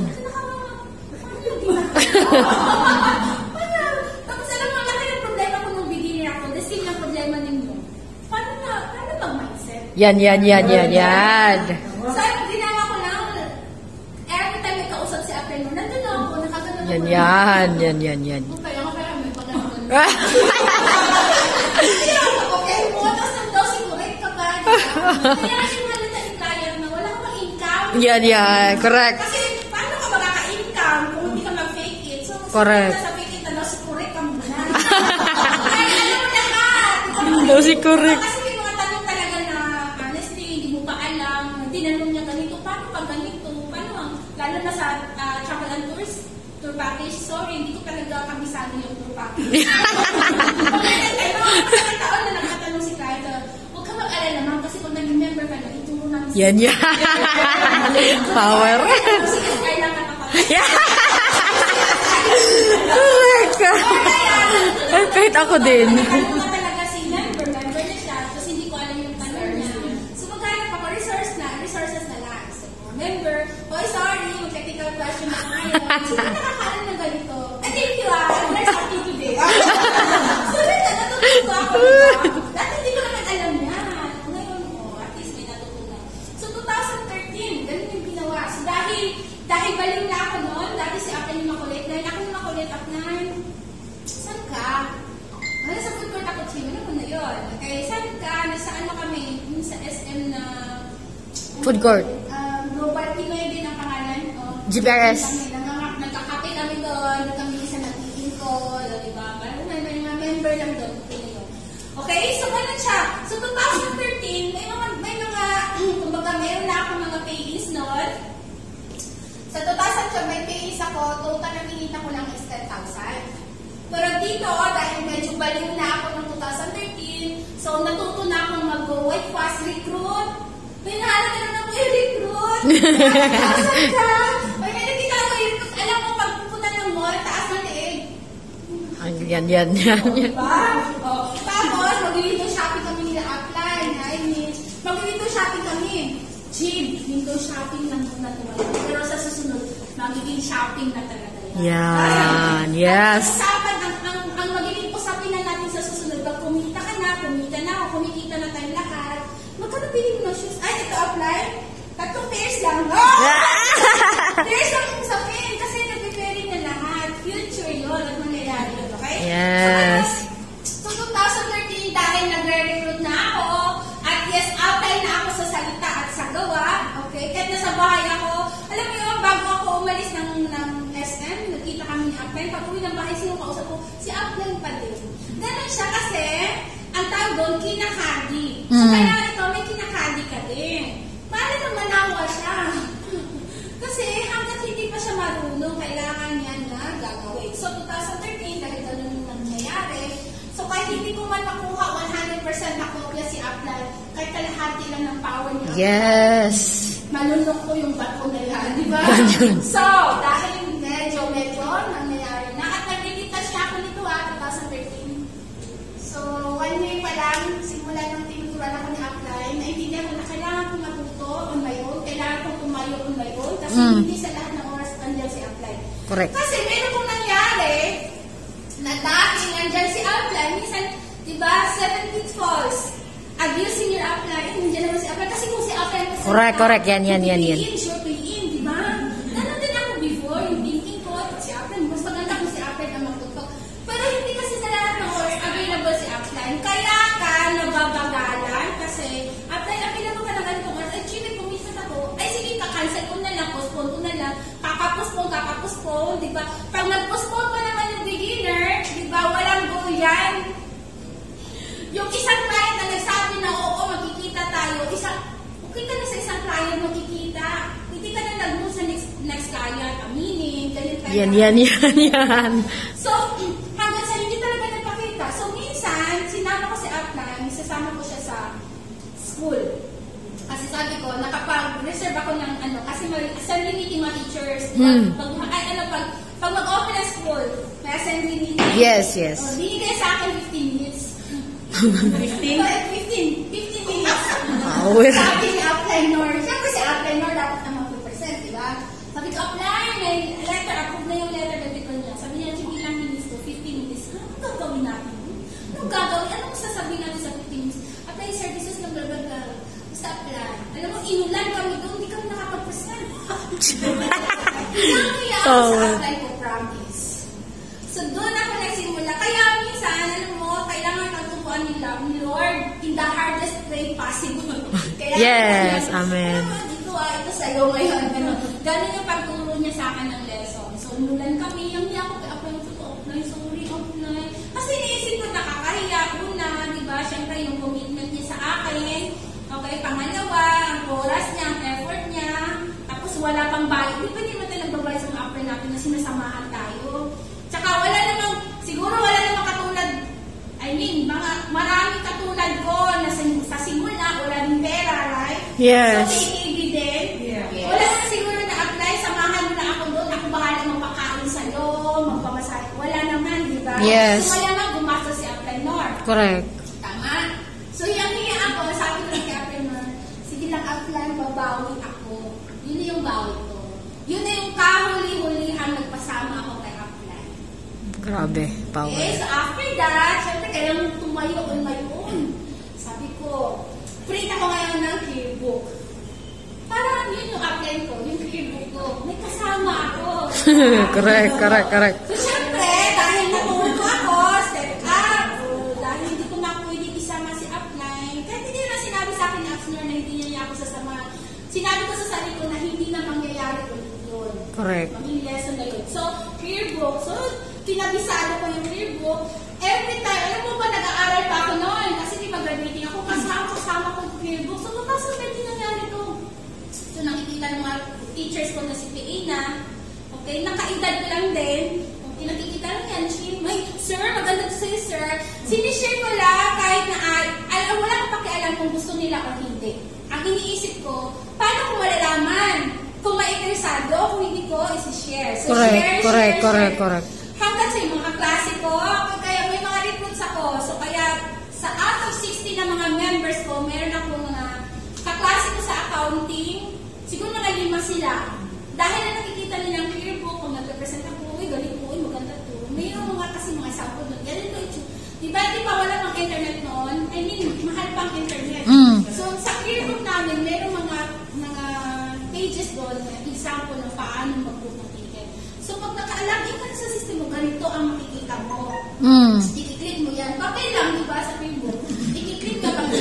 Tapos alam mo, laki ng problema ko nung beginner ako. The same ng problema ninyo. Paano mag-mindset? Yan. So, ang ginawa ko lang, every time may kausap si Apple mo, nandun lang ako, nakagano ako. Yan. Kaya may pagkakaroon. Okay, mo, tapos nang sigurate ka ba? Kaya kasi malita yung client na wala kang income. Yan. Correct. Kasi paano ka makaka-income kung hindi ka mag-fake it? So, Correct. sa fake it na daw, sigurate ka muna. Ay, alam mo lahat. Daw si correct. Kasi may mga tanong talaga na, honestly, hindi mo pa alam. Tinanong niya ganito, paano pag ganito? Paano ang, lalo na sa travel and tour package, sorry, hindi ko talaga kabisado yung tour package. Mga taon na nagtatanong si Kyle, huwag ka mag-alala naman kasi kung nag-remember ka na, ituro namin si Yan. Power. Si SI lang nakapagod. Oh my God. Ay, kahit ako din. Nagtanong na talaga si member na siya, tapos hindi ko alam yung tanong niya. So maghanap ako, resources na lang. So, member, sorry, technical question na ngayon. Sino nakakaalam na ganito? Thank you let's happy today. So, natutunan ako. Dati hindi ko naman alam yan. Ngayon, at least may natutunan. So, 2013, ganun yung ginawa. So, dahil baling na ako noon, dati si Apple yung makulit. Dahil ako yung makulit, Apple, saan ka? Ano sa food court ako, Chim? Ano ko na yun? Okay, saan ka? Nasaan mo kami? Yung sa SM na... Food court. Global Pinoy din ang pangalan. GPRS. Nagkakape kami doon. Kami isa nag-meeting ko. Diba? May mga member lang doon. Okay, so ganun siya. So 2013, may mga kumbaga meron na ako mga pay-ins noon. Sa 2012, may pay-ins ako. Total na kinita ko lang is 10,000. Pero dito, dahil medyo baliw na ako ng 2013, so natuto na akong mag-go-white fast recruit. Pinahala ka naman ako i-recruit. Saan ka? May nakikita ako i-recruit. Alam mo, pag pupunta ng mall, taas ng leeg. Yan. Diba? Tapos, mag-window shopping kami nila Upline. Mag-window shopping kami. Cheap. Window shopping lang muna naman. Pero sa susunod, magiging shopping na talaga. Yan. Yes. Ang magiging usapin na natin sa susunod, pag kumita na ako, kumikita na tayong lahat, magkano pili mo ng shoes? Ay, ito Upline. 3 pairs lang. Pairs lang yung usapin kasi nagpe-pairing na lahat. Future yun. At mangyayari yun, okay? Yes. So, 2013, dahil nagre-recruit na ako, at yes, Upline na ako sa salita at sa gawa, okay? Kahit nasa bahay ako, alam mo yun, bago ako umalis ng SM, nagkita kami ni Upline. Pag uwi ng bahay, sino kausap ko? Si Upline pa din. Ganun siya kasi, ang tawag doon, kinakadi. So, kaya ito, may kinakadi ka din. Paano nang manawa siya? Kasi hanggat hindi pa siya marunong, kailangan niya na gagawin. So, 2013, dahil ganun yung nangyayari. So, kahit hindi ko man makuha 100% na kopya si Upline, kahit kalahati lang ng power niya. Yes. Malunok ko yung bato na yan, di ba? So, dahil medyo nangyayari na. At nag-delita siya ako nito 2013. So, 1 year pa lang, simula ng tinuturan ako ni Upline, naintindihan ko na kailangan ko matuto on my own, kailangan ko tumayo on my own, kasi hindi sa lahat ng oras nandiyan si Upline. Correct. Kasi meron kong nangyari, na dahil nandiyan si Upline, minsan, di ba, 7 pitfalls, abusing your Upline, nandiyan naman si Upline, kasi kung si Upline kasi Correct. Yan. sure pay in, di ba? Ganun din ako before, yung thinking ko, si Upline, mas maganda kung ba? Pag nag-postpone pa naman yung beginner, di ba, walang goal yan. Yung isang client na nagsabi na, oo, magkikita tayo, okay ka na sa isang client, magkikita. Hindi ka na nag-move sa next client, aminin, ganyan tayo. Yan. So, hanggang sa hindi talaga nagpakita. So, minsan, sinama ko si Upline, sasama ko siya sa school. Kasi sabi ko, nakapag-reserve ako ng kasi may assembly meeting mga teachers. Pag mag-open ang school, may assembly meeting. Yes. Binigay sa akin 15 minutes. 15 minutes. Sabi ni Upline Nor, siyempre si Upline Nor dapat na mag-present, di ba? Sabi ko, Upline, may letter, approve na yung letter na dito niya. Sabi niya, sige lang minutes to, 15 minutes. Anong gagawin natin? Anong sasabihin natin sa 15 minutes? Upline services ng blablabla. Basta Upline. Alam mo, inulan kami doon, hindi kami nakapag-present. Kaya sa Upline ko, promise. So, doon ako nagsimula. Kaya minsan, alam mo, kailangan pagtubuan ni Lord in the hardest way possible. Kaya, Yes, amen. Dito ito sa'yo ngayon. Ganun yung pagturo niya sa akin ng lesson. So, nulan kami, yung niya ako, offline, sorry, offline. Kasi iniisip ko, nakakahiya, una, di ba? Siyempre, yung commitment niya sa akin. Okay, pangalawa, ang oras niya, ang effort niya. Tapos, wala pang bayad. Di ba di naman tayo nagbabayad sa mga upline natin na sinasamahan tayo? Tsaka, siguro wala namang katulad, maraming katulad ko na sa simula, wala rin pera, right? Yes. So, hindi din. Yeah. Wala na siguro na-apply, samahan mo na ako doon, ako bahala magpakain sa'yo, magpamasahe. Wala naman, di ba? Yes. So, wala na gumasa si Apply North. Correct. Tama. So, yung hiya ako, sabi ko lang kay Apply North, sige lang Apply, babawi ako. Yun na yung bawi ko. Yun na yung kahuli-hulihan nagpasama ako kay Apply. Grabe, power. Okay, so after that, syempre kailangan tumayo on my own. Sabi ko, print ako ngayon ng clearbook. Parang yun yung apply ko, yung clearbook ko. May kasama ako. Correct. So syempre, dahil natuto ako, step up. Dahil hindi ko na pwede isama si apply. Kahit hindi na sinabi sa akin ni Axner na hindi niya ako sasama. Sinabi ko sa sarili ko na hindi na mangyayari ulit yun. Correct. Maging lesson na yun. So, clearbook. So, kinabisado ko yung clearbook. Every time, alam mo ba, nag-aaral pa ako noon. Kasi di mag-graduating ako, kasama ko yung clearbook. So, mapasok na din nangyari ito. So, nakikita ng mga teachers ko na si Peina. Okay, nakaedad ko lang din. Okay, nakikita lang yan. May, sir, maganda to sa'yo, sir. Sinishare ko lang kahit na, wala akong pakialam kung gusto nila o hindi. Ang iniisip ko, paano ko malalaman? Kung ma-interesado, kung hindi ko, isi-share. So, Correct. Hanggang sa yung mga klase ko, kaya may mga recruits ako. So, kaya sa out of 60 na mga members ko, meron ako mga kaklase ko sa accounting. Siguro mga 5 sila. Dahil na nakikita nila ang clearbook, kung nag-represent ako, galing po, maganda to. Mayroong mga kasi mga sample doon. Ganun ko, di ba wala pang internet noon? I mean, mahal pang internet. So, sa clearbook namin, meron mga pages doon na example ng paano mag-book ng ticket. So, pag nakaalagay ka sa system mo, ganito ang makikita mo. I-click mo yan. Papel lang, di ba, sa Facebook? I-click ka bang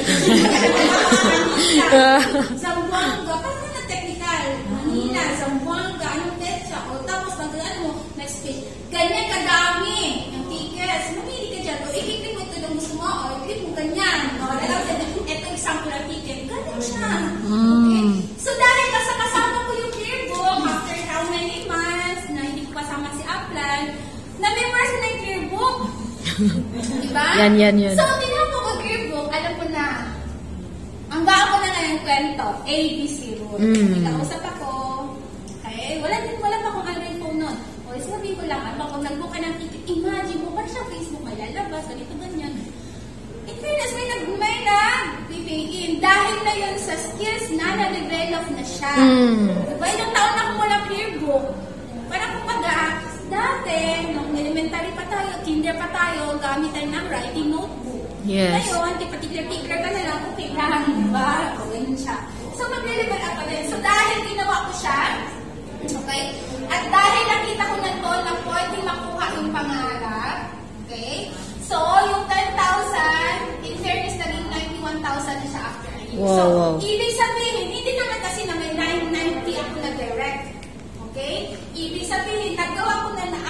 Zamboanga, parang na technical. Manila, Zamboanga, anong petsa? O tapos, next page. Ganyan kadami yung tickets. Mamili ka dyan. O, i-click mo ito yung gusto mo. O, i-click mo ganyan. O, ito example ng ticket. Ganyan siya. Okay? So, dahil kasama ko yung clearbook, after how many months na hindi ko kasama si Upline, na-memorize ko na yung clearbook. Diba? Yan. So, tingnan ko ang clearbook, alam ko na, ang gaan ko na nga yung kwento, ABC rule. Nakausap ako, okay, wala pa akong Android phone nun. O, sabihin ko lang, pag nag-book ka ng ticket, imagine mo, parang siya Facebook, may lalabas, ganito, ganyan. In fairness, may nag-pay-in. Dahil na yun sa skills na-develop na siya. Diba? Ilang taon na akong wala clearbook. Parang kumbaga, dati, nung elementary pa tayo, kinder pa tayo, gamit tayo ng writing notebook. Yes. Ngayon, particular ka na lang, okay lang, diba? O, ganun siya. So, mag-level up pa rin. So, dahil ginawa ko siya, okay? At dahil nakita ko na to na pwede makuha yung pangarap, okay? So, yung 10,000, in fairness, naging 91,000 na siya after a year. Wow. Ibig sabihin, hindi naman kasi na may 990 ako na direct. Okay? Ibig sabihin, nagawa ko na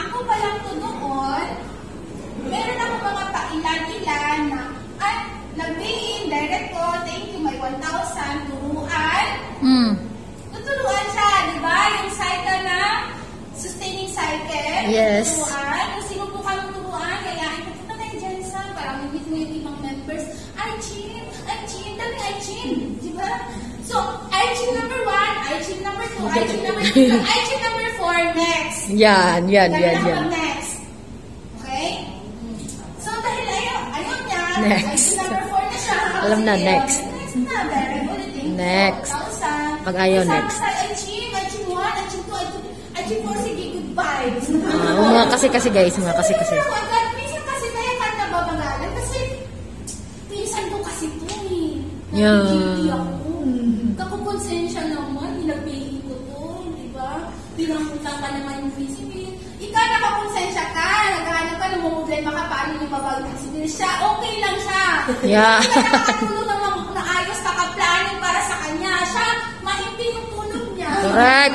Yes. turuan. Kung sino po kami turuan, kaya pupunta tayo dyan sa para mag-meet mo yung ibang members. Archin, dami Archin. Diba? So, Archin number 1, Archin number 2, Archin number 3, Archin number 4, next. Yan. Next. Okay? So, dahil ayun niya, Next. Archin number 4 na siya. Alam na, Sige, next. Next na, very ulitin. Next. 1,000. Pag ayaw, Kasama next. tayo, Archin 1, Archin 4, sige, goodbye. Mga kasi guys, mga kasi. Minsan kasi kaya ka nababagalan kasi minsan ko kasi ito eh. Yeah. Hindi ako. Kakukonsensya naman, pinagpili ko to, di ba? Pinangutang ka naman yung visibil. Ikaw nakakonsensya ka, naghahanap ka, namumblema ka, paano yung babag visibil siya, okay lang siya. Yeah. Hindi ka nakakatulong na ayos nakaplanin para sa kanya. Siya, mahimpi yung tulong niya. Correct.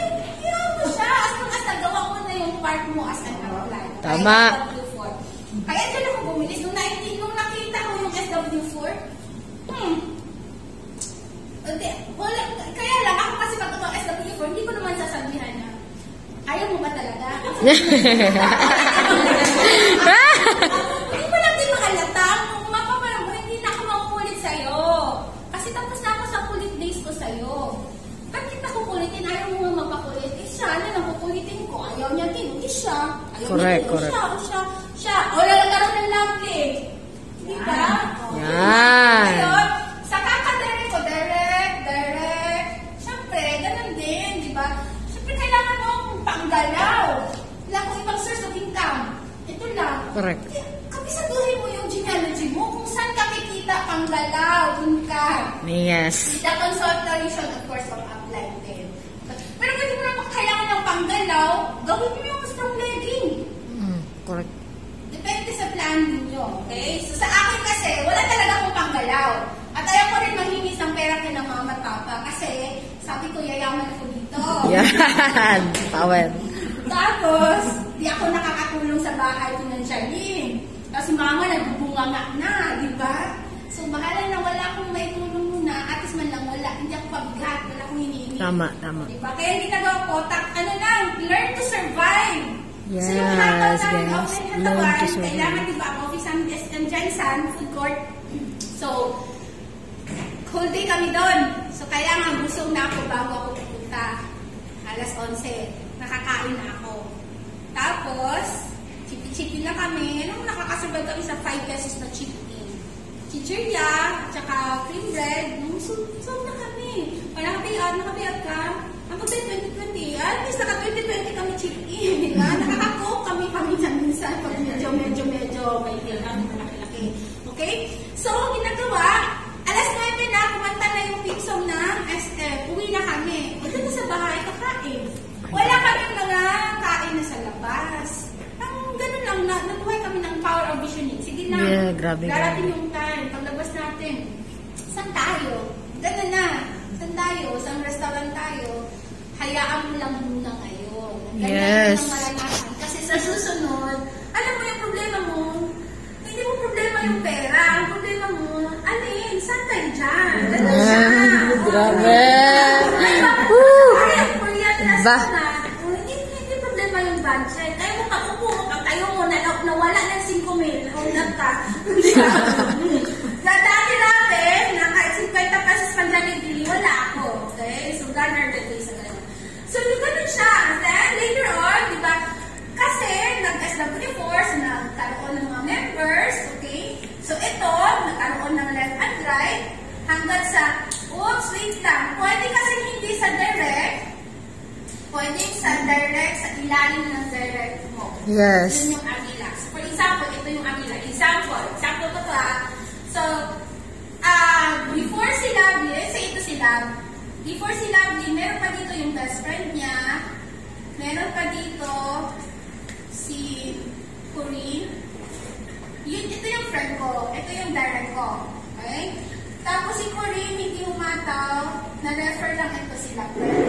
Part mo as an apply. Tama. SW4. Kaya dyan ako bumilis. Nung nakita ko yung SW4, kaya lang, ako kasi pag ito SW4, hindi ko naman sasabihan na, ayaw mo ba talaga? Hindi ko lang din makalata. Kung mapapalang mo, hindi na ako makukulit sa'yo. Kasi tapos na ako sa kulit days ko sa'yo. Ba't kita kukulitin? Ayaw mo nga mapakulit. Siya, lang kukulitin ko. Ayaw niya din. Siya. Correct. Siya. O lalagaroon ng lovely. Diba? Yan. Ngayon, sa kaka-direct ko, direct. Siyempre, ganun din, diba? Siyempre, kailangan mo akong panggalaw. Wala akong ibang source of income. Ito lang. Correct. Kapisaduhin mo yung genealogy mo kung saan ka kikita panggalaw, income. Yes. The consultation, of course, of apply din. Pero kung hindi mo naman kailangan ng panggalaw, gawin mo yung strong legging. Correct. Depende sa plan ninyo, okay? So sa akin kasi, wala talaga akong panggalaw. At ayaw ko rin manghingis ng pera kay ng mama at papa kasi sabi ko, yayaman ako dito. Yan. Power. Tapos, di ako nakakatulong sa bahay financially. Kasi mama nagbubunganga na, di ba? So bahala na wala akong may tulong muna, at least man lang wala. Hindi ako pabigat, wala akong hinihingi. Tama. Diba? Kaya hindi na daw po, learn to survive. Yes, So yung hataw guys. namin offline Learn to hatawan, survive. kailangan diba ang office ng SM Jensen Food Court. So, whole day kami doon. So kailangan busog na ako bago ako pupunta. Alas 11, nakakain na ako. Tapos, chipi-chipi na kami. Nung nakakasabay kami sa 5 pesos na chipi. Chichirya, tsaka cream bread. Nung na kami. Parang nakapiyat ka. Ako tayo 2020. At least naka 2020 kami chipi. Diba? Nakaka-cook kami paminsan-minsan. Pag medyo may kailangan malaki-laki. Okay? So, ginagawa, alas 9 na, kumanta na yung team song ng SF. Uwi na kami. Ito na sa bahay, kakain. Wala kami mga kain na sa labas. Ganun lang, nabuhay kami ng power of visioning. Sige na, Yeah, grabe. darating yung time, paglabas natin. Saan tayo? Ganun na. Saan tayo? Saan restaurant tayo? Hayaan mo lang muna ngayon. Ganyan Yes. ang malalaman. Kasi sa susunod, alam mo yung problema mo, hindi mo problema yung pera. Ang problema mo, alin? Saan tayo dyan? Ganun siya. Grabe. Ba? Hindi problema yung budget. Kaya mo pag-upo ka, tayo mo, nawala ng 5,000, hundag ka. Dati-dati, na kahit 50 pesos pang dali-dili, wala ako. Okay? So, garner the day sa ganun. So, ganun siya. Then, later on, di ba, kasi, nag-SW4, so nagkaroon ng mga members, okay? So, ito, nagkaroon ng left and right, hanggang sa, oops, wait lang, pwede kasi hindi sa direct, pwede sa direct, sa ilalim ng direct mo. Yes. Yun yung Avila. So, for example, ito yung Avila. Example ko to So, before si Lovely, let's say ito si Love. Before si Lovely, meron pa dito yung best friend niya. Meron pa dito si Corinne. Ito yung friend ko. Ito yung direct ko. Okay? Tapos si Corinne, hindi umataw. Na-refer lang ito sila.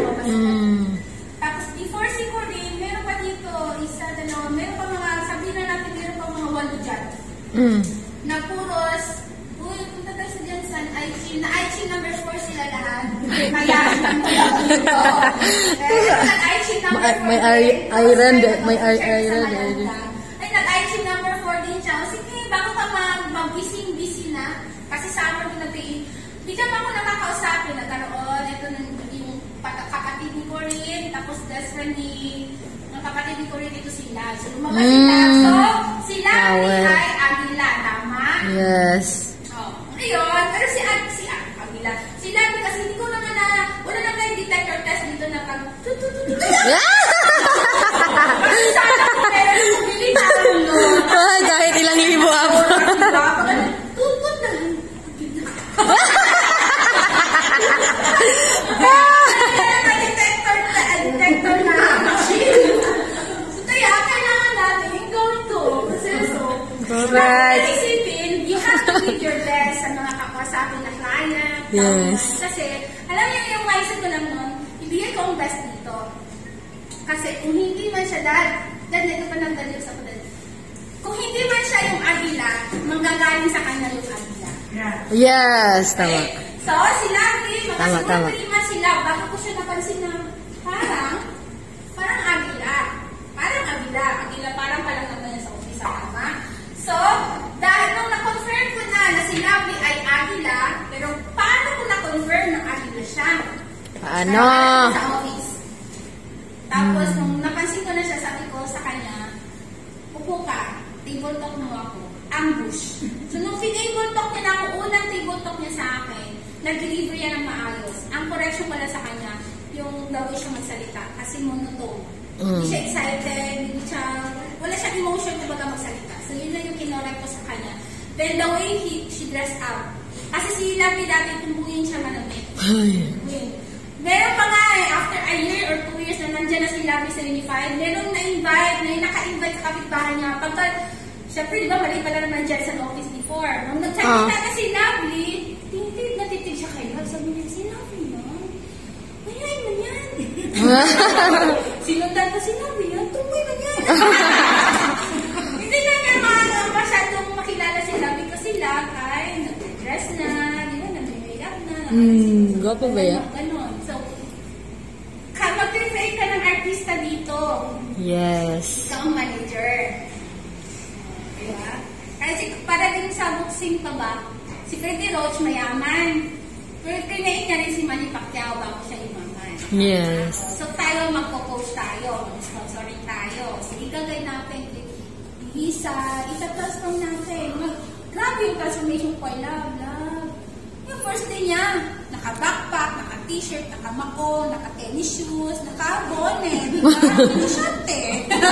Tapos before si Corinne, meron pa dito, meron pa mga, sabihin na natin, meron pa mga 8 dyan. Na puros, punta tayo sa Jensen, na IC number 4 sila lahat. Kaya, dito. Meron IC number iron. Ay, nag-IC number 14 siya. Sige, bago ka mag-busy na. Kasi summer ko nag-pay. Di ka ba ako nakakausapin? Nagkaroon, ito yung kapatid ni Corinne, tapos best friend ng kapatid ni Corinne, ito sila. So, lumabas sila. So, sila ay Aguila, tama? Yes. Oh, ayun, pero si Aguila. Sila, kasi hindi ko naman wala naman yung detector test dito na pag sana ko meron yung bumili na Kahit ilang libo ako. Tupot na lang. Detector na machine. So, kaya kailangan natin gawin to. Correct. Isipin, you have to give your best sa mga kapwa-sabi na client. Yes. Kasi, alam niyo yung mindset ko lang nun, ibigay ko ang best dito. Kasi kung hindi man siya ito pa nang dali sa kudal. Kung hindi man siya yung Aguila, manggagaling sa kanya yung Aguila. Yes, tama. Okay? So, sila, Tama. sila, bakit ko siya napansin na parang Aguila. Parang palang naman yan sa office, tama? So, dahil nung na-confirm ko na si Lovely ay Aguila, pero paano ko na-confirm na Aguila siya? Paano? Sa office. Tapos, nung napansin ko na siya, sabi ko sa kanya, upo ka, table talk mo ako. Ambush. So, nung tinable talk niya na ako, unang table talk niya sa akin, nag-deliver yan ng maayos. Ang correction pala sa kanya, yung daw siya magsalita, kasi monotone. Hindi siya excited, wala siyang emotion kumbaga magsalita. So, yun lang yung kinorek ko sa kanya. Then, the way she dressed up. Kasi si Lovely dati, tumbuhin siya manamit. Meron pa nga after a year or 2 years na nandiyan na si Lovely sa Unified, meron na-invite, naka-invite sa kapitbahay niya. Pagka, syempre, di ba, mali pala naman dyan sa office before. Nung nagsalita na si Lovely, titig siya kay Love. Sabi niya, si Lovely, no? Mayayin man yan. Sinundan ko si Lovely, tumoy man yan. Hindi na niya masyadong makilala si Lovely kasi Love ay nag-dress na, di ba, nag-make-up na. Gwapo ba yan? Ganon. So, mag-create ka ng artista dito. Yes. Ikaw ang manager. Diba? Kasi para din sa boxing pa ba, si Freddie Roach mayaman. Pero create niya rin si Manny Pacquiao bago siya imaman. Yes. So tayo magpo-coach tayo, mag-sponsoring tayo. Sige, gagawin natin. Isa-transform natin. Grabe yung transformation ko, love. Yung first day niya, naka-backpack, naka-t-shirt, naka-mako, naka-tennis shoes, naka-bonnet, naka-shante.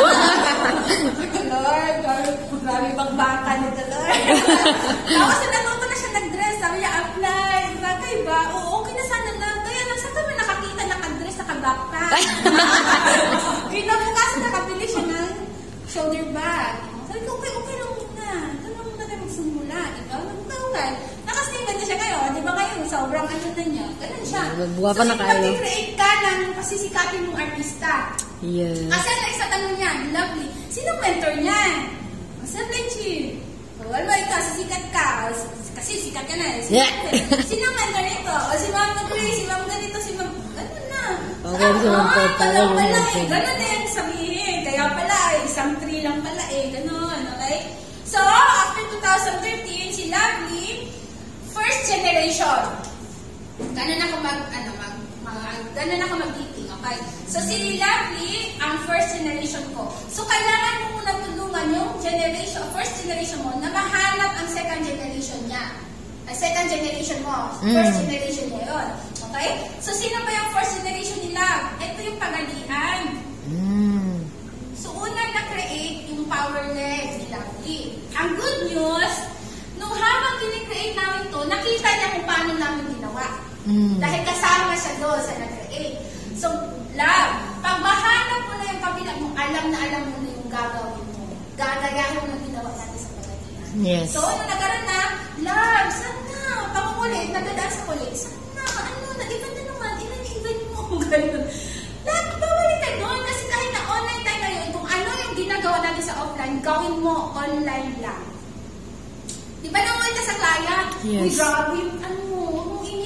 Lord, grabe bang bata nito, Lord. Tapos natanong ko na siya nag-dress, sabi niya, apply. Bagay ba? Oo, okay na sana lang. Kaya lang, saan kami nakakita, naka-dress, naka-backpack. Kinabukasan, nakabili siya ng shoulder bag. Sabi ko, okay lang muna. Doon lang muna tayo magsimula. Ikaw, nagkaugan. Nakasingan na siya ngayon. Di ba ngayon, sobrang ano na niya. Ganun siya. Buwa pa na kayo. So, mag-create ka ng pasisikatin ng artista. Yes. Kasi next na tanong niya, Lovely, sino mentor niya? Sa Fletchy. Well, ikaw, sisikat ka. Kasi sikat ka na. Sino mentor nito? O si Ma'am Grace, si Ma'am ganito, si Ma'am... Ganun na. Okay, si Ma'am Ganun pala eh. Ganun na yung sabihin. Kaya pala eh. Isang tree lang pala eh. Ganun, okay? So, after 2013, si Lovely, first generation. Ganun ako ganun ako mag-dating, okay? So, si Lovely, ang first generation ko. So, kailangan mo muna tulungan yung generation, first generation mo, na mahanap ang second generation niya. Second generation mo. First generation niya yun. Okay? So, sino ba yung first generation ni Love? Ito yung pagalian. So, unang na-create yung power leg ni Lovely. Ang good news, nung habang kinikreate namin to, nakita niya kung paano namin ginawa. Dahil kasama siya doon sa nag-create. So, Love, pag mahanap mo na yung kabila mo, alam na yung gagawin mo. Gagayahin mo na ginawa natin sa pagalian. Yes. So, nung nagkaroon na, Love, saan na? Pangukulit, nagdadaan sa kulit. Saan na? Nag-event na naman. Ilan-event mo ako ganun. Love, bawali ka doon. Kasi kahit na online tayo ngayon, kung ano yung ginagawa natin sa offline, gawin mo online lang. Di ba naman ka sa client? Yes. Uy, grabe, huwag mong inis to.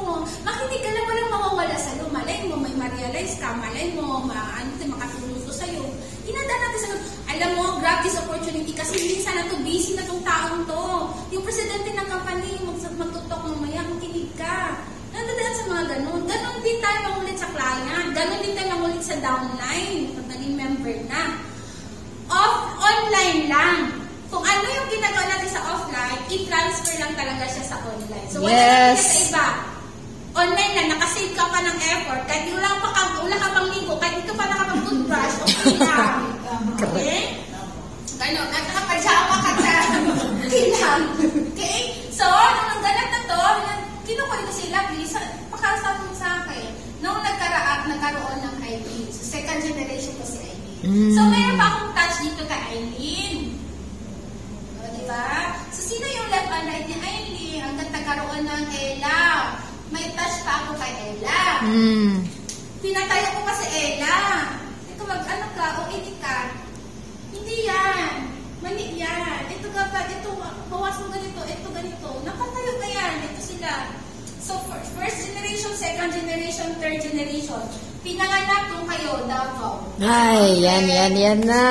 mo, makinig ka lang, walang mawawala sa'yo. Malay mo, may ma-realize ka, malay mo, makatulong ko sa'yo. Inandaan natin sa alam mo, grab this opportunity kasi minsan na to, busy na tong taong to. Yung presidente ng company, magtutok mamaya, makinig ka. Nandadaan sa mga ganun. Ganun din tayo mangulit sa client. Ganun din tayo mangulit sa downline. Pag naging member na. Online lang. Kung ano yung ginagawa natin sa offline, i-transfer lang talaga siya sa online. So, wala natin sa iba. Online lang, nakasave ka pa ng effort. Kahit wala ka pang linggo, kahit di ka pa nakapag-toothbrush, okay lang. Okay? Gano'n, at nakapajama ka dyan. Okay lang. Okay? So, nung ganap na to, kinukuha ko sila, please, pakasama mo sa akin. Nung nagkaroon ng Eileen. So, second generation ko si Eileen. So, mayroon pa akong touch dito kay Eileen. O, diba? So, sino yung left and right ni Eileen? Hanggang nagkaroon ng Ella. May touch pa ako kay Ella. Pinatayo ko pa si Ella. Ito mag-ano ka o ini ka. Hindi yan. Mali yan. Ito ka ba? Ito, bawas mo ganito. Ito ganito. Napatayo ka yan. Ito sila. So, first generation, second generation, third generation. Pinanganak kung kayo, Davao. Ay, yan na.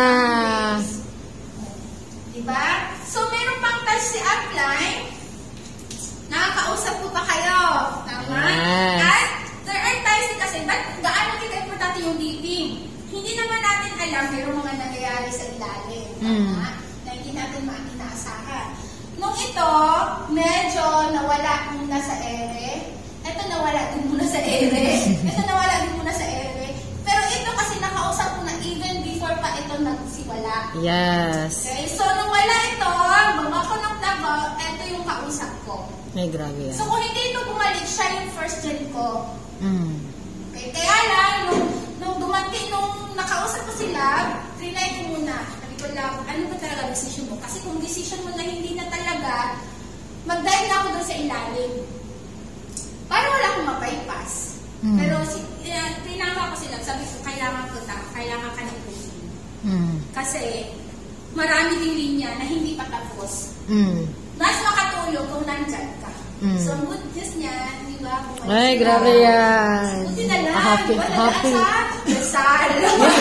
Diba? So, meron pang touch si Upline. Nakakausap ko pa kayo. Tama? Yes. At there are times kasi, ba't gaano kita importante yung dating? Hindi naman natin alam, pero mga nangyayari sa ilalim. Tama? Na hindi natin inaasahan. Nung ito, medyo nawala muna sa ere. Ito nawala din muna sa ere. Ito nawala din muna sa ere. Pero ito kasi nakausap ko na even before pa ito nagsiwala. Yes. Okay, so nung wala ito, mga ko ng Davao, ito yung kausap ko. Ay, grabe yan. So kung hindi ito bumalik, siya yung first gen ko. Okay, kaya lang, nung dumating, nung nakausap ko sila, trinay ko muna. Sabi ko lang, ano ba talaga decision mo? Kasi kung decision mo na hindi na talaga, mag-dive na ako doon sa ilalim. Para wala akong mapaypas. Pero tinama ko sila, sabi ko, kailangan ka ng coaching. Kasi marami ding linya na hindi pa tapos. Mas makatulong kung nandyan ka. So, ang good news niya, di ba? Ay, grabe yan. Buti na lang. Happy, Diba, happy. Dasal.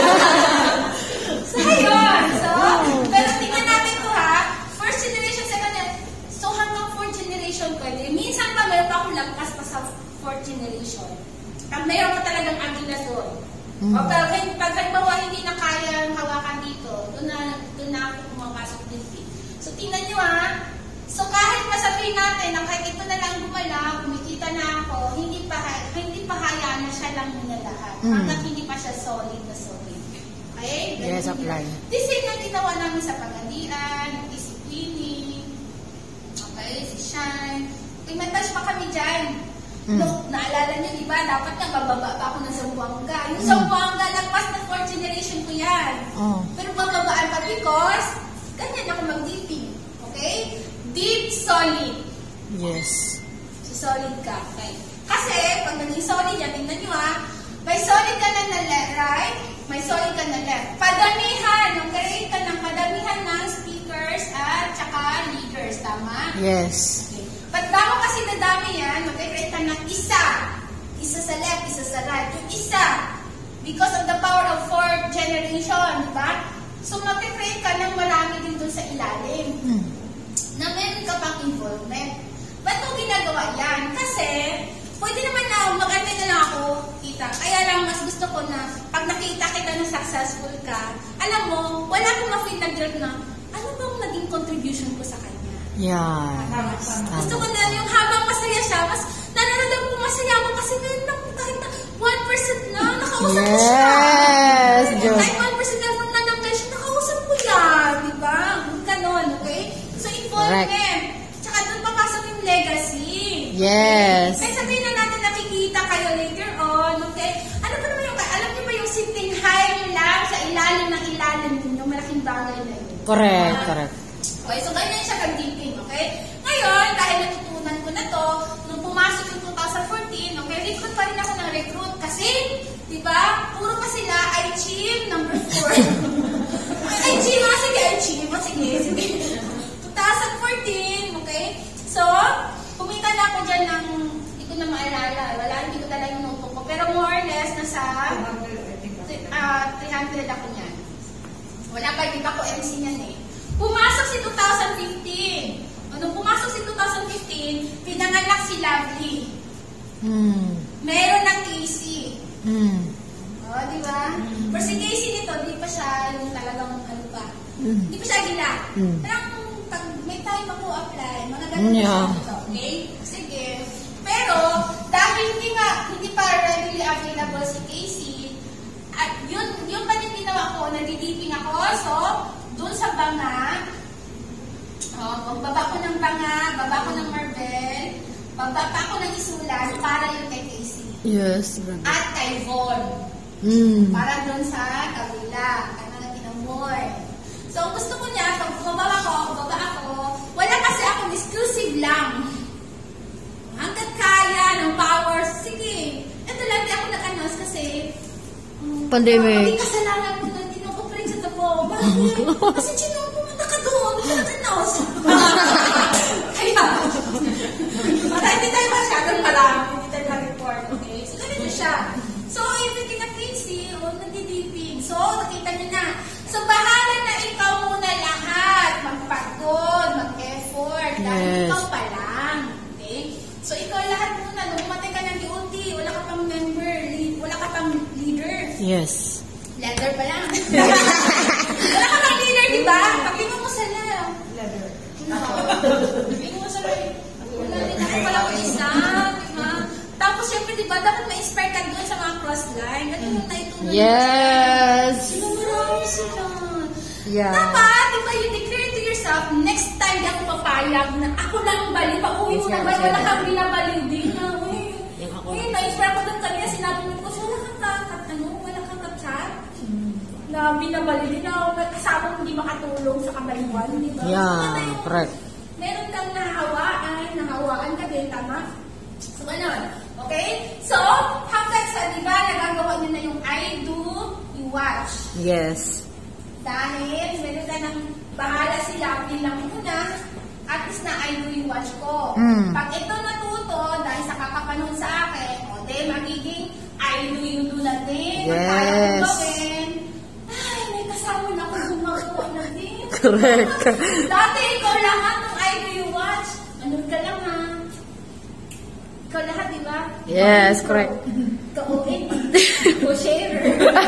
So, ayun. So, pero tingnan natin ito ha. First generation, second generation. So, hanggang fourth generation pwede. Minsan pa, mayroon pa akong lagpas pa sa fourth generation. Pag mayroon pa talagang agi na doon. O, pero pag halimbawa hindi na kaya hawakan dito, doon na ako pumapasok din. So, tingnan nyo ha. So, kahit masabihin natin na kahit ito na lang gumala, kumikita na ako, hindi pa hayaan na siya lang muna lahat. Hanggat hindi pa siya solid na solid. Okay? Yes, apply. The same na ginawa namin sa pagalian, disciplining, okay, si Shine. May touch pa kami dyan. No, naalala niyo, di ba? Dapat nga bababa pa ako ng Zamboanga. Yung Zamboanga, lagpas na 4th generation ko yan. Pero bababaan pa because ganyan ako mag-dipping. Okay? Deep, solid. Yes. So, solid ka. Okay. Kasi, pag naging solid yan, tingnan nyo ha, may solid ka na left, right? May solid ka na left. Padamihan, mag-create ka ng padamihan ng speakers at saka leaders. Tama? Yes. Okay. Pag bago kasi nadami yan, mag-create ka ng isa. Isa sa left, isa sa right. Yung isa, because of the power of 4th generation, di ba? So, mag-create ka ng marami din dun sa ilalim. Na meron ka pang involvement. Ba't mo ginagawa yan? Kasi, pwede naman na mag-antay na lang ako kita. Kaya lang, mas gusto ko na pag nakita kita na successful ka, alam mo, wala akong ma-feel na guilt na, ano bang naging contribution ko sa kanya? Yeah. Gusto ko na yung habang masaya siya, mas nanaramdam ko masaya ako kasi meron lang kahit 1% na, nakausap ko siya. Yes, Diyos. Kahit 1% lang nung nananggal siya, nakausap ko yan, di ba? Ganon, okay? So, involvement. Tsaka doon papasok yung legacy. Yes. Kaya sabihin na natin nakikita kayo later on, okay? Ano ba naman yung, alam niyo ba yung sitting high lang sa ilalim ng ilalim ninyo, malaking bagay na yun. Correct, correct. Okay, so ganyan siya kag-dipping, okay? Ngayon, dahil natutunan ko na to, nung pumasok yung 2014, okay, recruit pa rin ako ng recruit kasi, di ba, puro pa sila I-Chief number 4. I-Chief, sige, I-Chief, sige. 2014, okay? So, kumita na ako dyan ng, hindi ko ko na maalala. Wala, hindi ko dala yung notebook ko. Pero more or less, nasa 300 ako niyan. Wala pa, di ba ko MC niyan eh. Pumasok si 2015. Nung pumasok si 2015, pinanganak si Lovely. Meron ng Casey. Oh, di ba? Pero si Casey nito, di pa siya yung talagang ano pa. Di pa siya gila. Parang pag may time ako apply, mga ganun siya. Okay? Sige. Pero, dahil hindi pa readily available si Casey, at yun pa din ginawa ko, nagdidiping ako. So, dun sa banga, magbaba ko ng banga, baba ko ng marble, baba pa ako ng isulan para yung kay Casey. Yes. At kay Von. Para dun sa kabila, ano na kinamoy. So, ang gusto ko niya, pag bumaba ako, wala kasi akong exclusive lang. Hanggat kaya ng powers, sige. Ito lang, di ako nag-announce kasi pandemic. Hindi kasalanan ko na dino-operate sa tapo. Bakit? Kasi sinong pumunta ka doon? Hindi ka nag-announce. Kaya, para hindi tayo masyadong marami, hindi tayo ma-report, okay? So, ganito siya. So, everything na Casey, nagdidiping. So, nakita niyo na. So, bahala na ikaw muna lahat. Magpagod, mag-effort. Dahil ikaw pa lang. Okay? So, ikaw lahat muna. Nung umatay ka ng DOT, wala ka pang member, wala ka pang leader. Yes. Leather pa lang. Wala ka pang leader, di ba? Paglingon mo sila. Leather. Paglingon mo sila. Wala rin ako pala ko isa. Diba? Tapos, syempre, di ba, dapat ma-inspire ka doon sa mga cross-line. Ano yung naitunan? Yes. Marami sila. Yeah. Dapat, di ba, you declare to yourself, next time di ako papayag na ako lang bali. Pag-uwi mo na ba, wala kang binabaliw din na. Uy, na-inspire ko doon kanina, sinabi mo ko, wala kang ka-chat? Na binabaliw din na kasama mo hindi makatulong sa kabayuan, di ba? Yeah, correct. Meron kang nahawaan ka din, tama? So, ganun. Okay? So, hanggang sa, di ba, nagagawa nyo na yung I do, you watch. Yes. Dahil, meron ka ng bahala sila, bilang muna, at least na I do, you watch ko. Pag ito natuto, dahil sa kakapanood sa akin, o di, magiging I do, you do na din. Yes. Ay, may kasama na ako gumagawa na din. Correct. Dati, ikaw lahat ng I do, you watch. Manood ka lang ha. Ikaw lahat, di ba? Yes, correct. Ka-OA. Ko-share.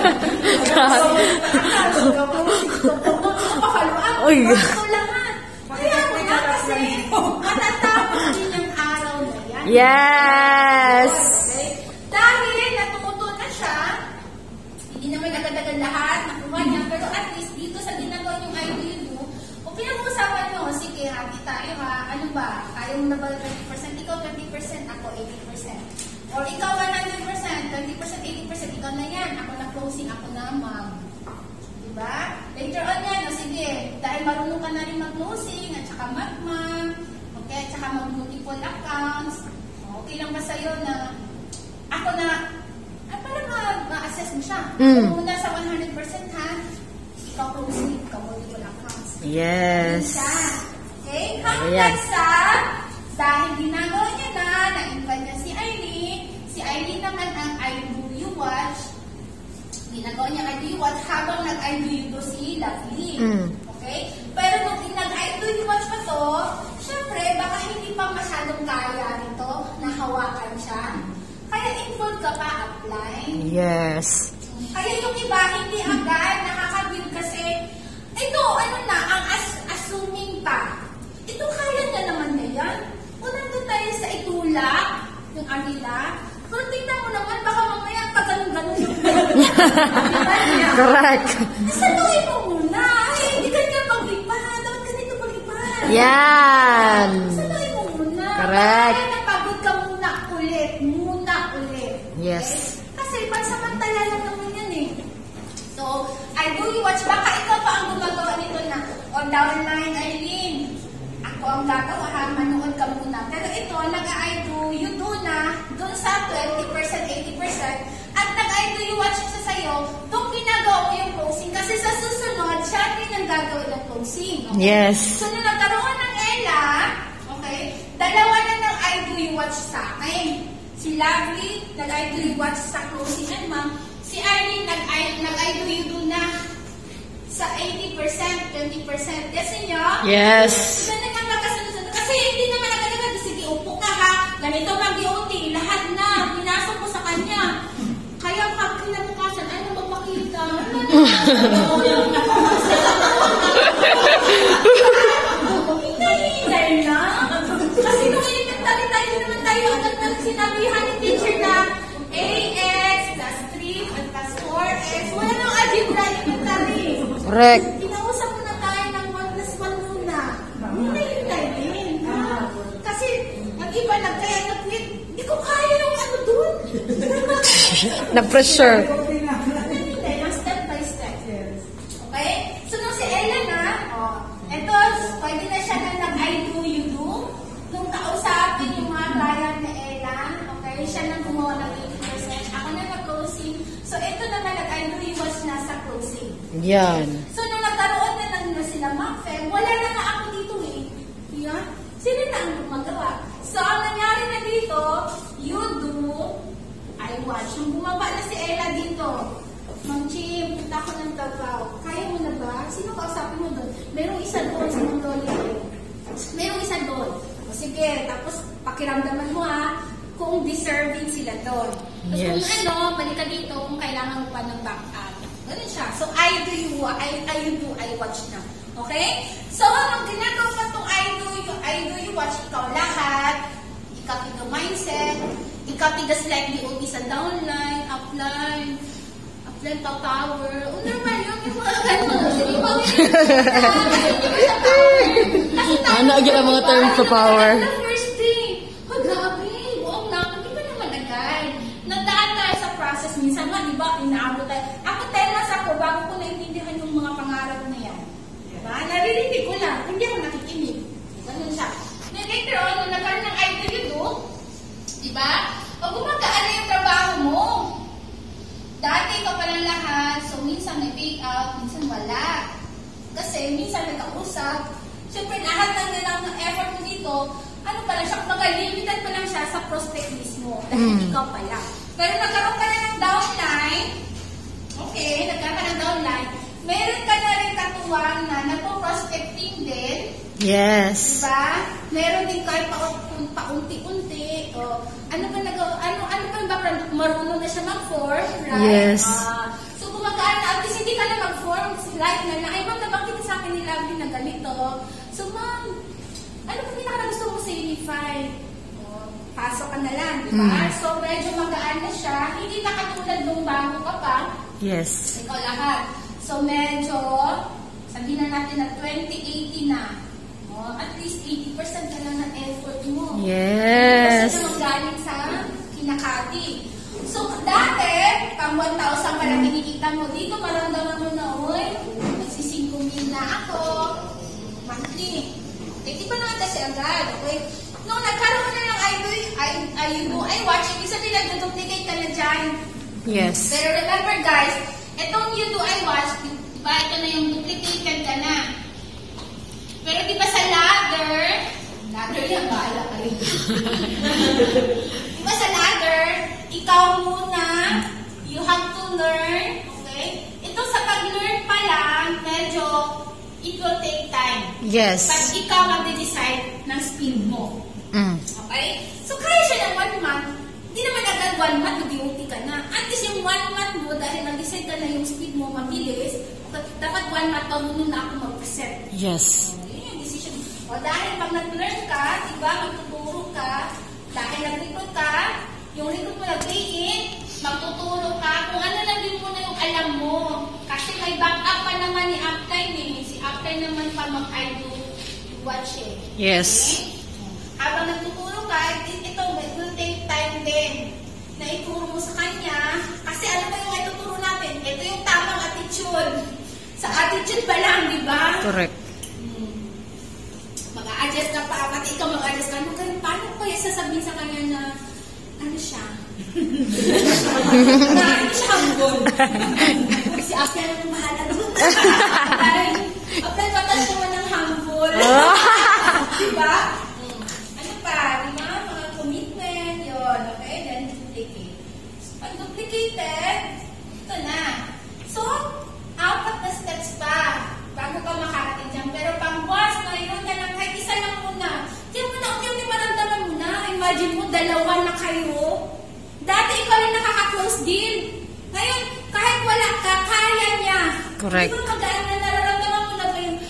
Uy. Ikaw lahat. Kaya mo na kasi matatapos din yung araw na yan. Yes. Okay? Dahil natuto na siya, hindi naman agad-agad lahat nakuha niya, pero at least dito sa ginagawa niyong IDU, o pinag-uusapan nyo, sige, hati tayo ha, ano ba, kaya mo na ba 20%, ikaw 20%, ako 80%. Or ikaw 100%, 20%, 80%, ikaw na yan, ako na closing, ako na ma'am. Diba? Later on yan, o sige, dahil marunong ka na rin mag-closing, at saka mag-ma'am, okay, at saka mag-multiple accounts, okay lang ba sa'yo na ako na, parang ma-assess mo siya. Ako muna sa 100% ha, ikaw closing, ikaw multiple accounts. Yes. Okay? Hanggang sa, dahil ginagawa niya na-invite niya si Eileen naman ang I do you watch, ginagawa niya I do you watch habang nag-I do you do si Lovely. Okay? Pero nung nag-I do you watch pa to, syempre, baka hindi pa masyadong kaya nito na hawakan siya. Kaya involved ka pa, apply. Yes. Kaya yung iba, hindi agad nakakabig kasi, ito, ano na, ang assuming pa. Ito, kaya na naman na yan. Kung nandun tayo sa itulak, yung agila, kung tingnan mo naman, baka mamaya pag ganun-ganun yung Correct. saluhin mo muna. Ay, hindi ka nga paglipan. Dapat ka dito paglipan. Yan. Saluhin mo muna. Correct. Kaya napagod ka muna ulit. Yes. Okay? Kasi pansamantala lang naman yan eh. So, I do you watch. Baka ikaw pa ang gumagawa nito na on downline, Eileen. Ako ang gagawa ha, manood ka muna. Pero ito, nag-I do you do na dun sa 20%, 80%. At nag-I do you watch sa sayo, doon ginagawa mo yung closing. Kasi sa susunod, siya din ang gagawin ng closing. Okay? Yes. So, nung nagkaroon ng Ella, okay, dalawa na ng I do you watch sa akin. Si Lovely, nag-I do you watch sa closing. And ma'am, si Arlene, nag-I do you do na sa 80%, 20%. Yes, inyo? Yes. Isa na nga magkasunod-sunod. Kasi hindi naman agad-agad. Sige, upo ka ha. Ganito mag-iuti. Lahat na. Pinasok ko sa kanya. Kaya pag kinabukasan, ay na magpakita. Hinay na. Kasi nung elementary tayo, naman tayo agad na sinabihan ni teacher na AX plus 3 plus 4X. Wala nang algebra elementary. Correct. Pinausap mo na tayo ng 1 plus 1 muna. Hinay din. Kasi nag-iba kaya nag-quit. Hindi ko kaya yung ano dun. Na-pressure. Hinay lang step by step. Okay? So nung si Ella na, eto, pwede na siya na nag-I do you do. Nung kausapin yung mga client na Ella, okay, siya nang gumawa ng 80%. Ako na nag-closing. So ito naman nag-I do you was na sa closing. Yan. So, nung nagkaroon na sila MacFem, wala na nga ako dito eh. Yan. Sila na ang gumagawa. So, ang nangyari na dito, you do, I watch. Nung bumaba na si Ella dito, Ma'am Chim, punta ko ng Davao. Kaya mo na ba? Sino kausapin mo doon? Merong isa doon, si Ma'am Dolly. Merong isa doon. O sige, tapos pakiramdaman mo kung deserving sila doon. Tapos Yes. kung ano, balik ka dito kung kailangan mo pa ng backup. Ganun siya. So, I do you, I watch na. Okay? So, ang ginagawa pa itong I do you watch, ikaw lahat, ikaw the mindset, ikaw the slightly OT sa downline, upline pa power. O, normal yun, yung mga ganun. Sige, Ano ang mga term sa power? The first thing, grabe, buong na, hindi ba naman agad? Nandaan tayo sa process, minsan nga, di ba, inaabot tayo. Ako, 10 months ako, bago ko naintindihan yung mga pangarap na yan. Diba? Naririnig ko lang, hindi ako nakikinig. Ganun siya. Then later on, nung nagkaroon ng I do you do, diba? O gumagaan na yung trabaho mo. Dati ka palang lahat, so minsan may pay out, minsan wala. Kasi minsan nagkausap, siyempre lahat ng effort mo dito, ano pala siya, limited pa lang siya sa prospect mismo. Dahil ikaw pala. Pero nagkaroon ka na ng downline, okay, nagkaroon ka ng downline, meron ka na rin katuwang na nagpo-prospecting din. Yes. Diba? Meron din kayo paunti-unti. O, ano ba yung background? Marunong na siya mag-form, right? Yes. So, gumagaan na. At least hindi ka na mag-form. Like na, ay ma'am, nabanggit sa akin ni Lovely na ganito. So, ma'am, ano ba pinaka na gusto mo sa Unify? Pasok ka na lang, diba? So, medyo magaan na siya. Hindi na katulad nung bago ka pa. Yes. Ikaw lahat. So, medyo, sabihin na natin na 20-80 na. At least 80% ka lang ng effort mo. Yes. Kasi naman galing sa kinakati. So, dati, pang 1,000 pa lang kinikita mo. Dito, maramdaman mo na, oy, magsisingkumin na ako. Monthly. Okay, di ba naman kasi agad, okay? Nung nagkaroon na ng I watch, ibig sabihin nag-duplicate ka na dyan. Yes. Pero remember guys, itong you do I watch, diba ito na yung duplicated ka na. Pero diba sa ladder yan, bahala kayo. Diba sa ladder, ikaw muna, you have to learn, okay? Ito sa pag-learn pa lang, medyo it will take time. Yes. But ikaw mag-decide ng speed mo. Okay? So, kaya siya ng 1 month, hindi naman agad 1 month, mag-duty ka na. At least yung 1 month mo, dahil nag-decide ka na yung speed mo mabilis, dapat 1 month pa muna na ako mag-present. Yes. Yun yung decision. O dahil pag nag-learn ka, diba, magtuturo ka, dahil nag-recruit ka, yung recruit mo nag-in, magtuturo ka, kung ano lang din muna yung alam mo. Kasi may backup pa naman ni Uptime eh. Si Uptime naman pa mag-I do watch eh. Yes. Okay? Habang nagtuturo ka, ito will take time din na ituro mo sa kanya. Kasi ano ba yung ituturo natin? Ito yung tamang attitude. Sa attitude pa lang, di ba? Correct. Mag-a-adjust ka pa. Pati ikaw mag-a-adjust ka. Paano ko yung sasabihin sa kanya na ano siya? Na ano siya hambol? Si Apple ang mahala doon. Apple patas naman ng hambol. Diba? Ano pa? Diba? Mga commitment. Yun. Okay? Then, imagine mo, dalawa na kayo. Dati ikaw lang nakaka-close deal. Ngayon, kahit wala ka, kaya niya. Correct. Di ba magaan na nararamdaman mo na ba yung...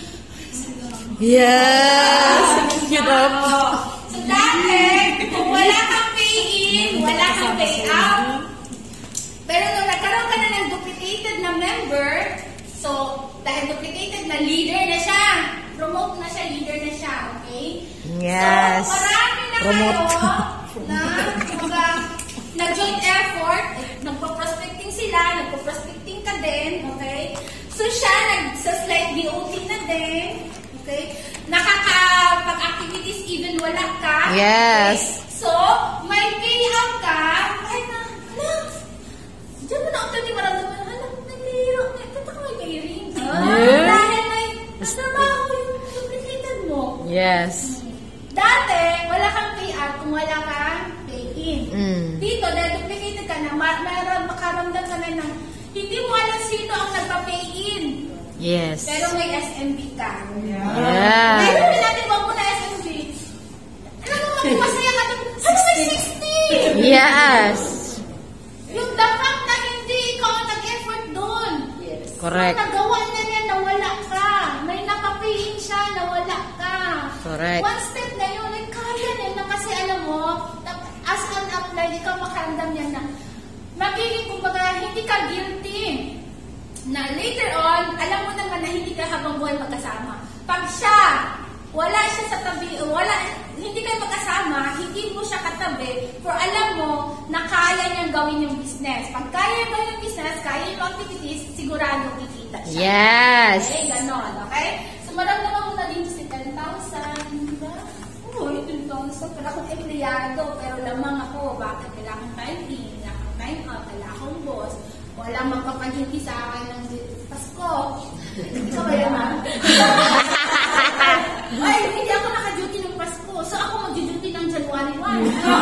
Yes! Hirap. So dati, kung wala kang pay-in, wala kang pay-out. Pero nung nagkaroon ka na ng duplicated na member, so dahil duplicated na, leader na siya. Promote na siya, leader na siya. Okay? Yes. So marami na Promote. kayo na nag-joint effort, nagpo-prospecting sila, nagpo-prospecting ka din. Okay? So siya, nag-slight BOT na din. Okay? Nakakapag-activities even wala ka. Yes. Okay? So, may payout ka. Kahit na, diyan mo na ako hindi maramdaman, nag-payroll. Ito ka may payring. Dahil may natrabaho yung duplicated mo. Yes. Dati, wala kang payout kung wala kang pay-in. Dito, dahil duplicated ka na, makaramdam ka na ng hindi mo alam sino ang nagpa-pay-in. Yes. Pero may SMB ka. Yeah. Ngayon na natin wag mo na SMB. Alam mo, masaya ka dun. Ano may 60? Yes. Yung the fact na hindi ikaw ang nag-effort doon. Correct. So, nagawa na niya na wala ka. May nakapihin siya na wala ka. Correct. One step na yun, eh, kaya niya na kasi alam mo, as an upline, ikaw makaramdam niya na magiging kumbaga hindi ka guilty. Na later on, alam mo naman na hindi ka habang buhay magkasama. Pag siya, wala siya sa tabi, hindi kayo magkasama, hindi mo siya katabi, for alam mo na kaya niyang gawin yung business. Pag kaya niyang gawin yung business, kaya yung activities, sigurado kikita siya. Yes. Okay, ganon, okay? So, maramdaman mo na dito si 10,000, di ba? Oo, 10,000. Kala akong empleyado, pero lamang ako. Bakit? Kailangan akong time in, kailangan akong time out, kailangan akong boss. Walang magpapaduty sa akin ng Pasko. Hindi ka ba yaman? Ay, hindi ako naka-duty ng Pasko. So, ako mag-duty ng January 1.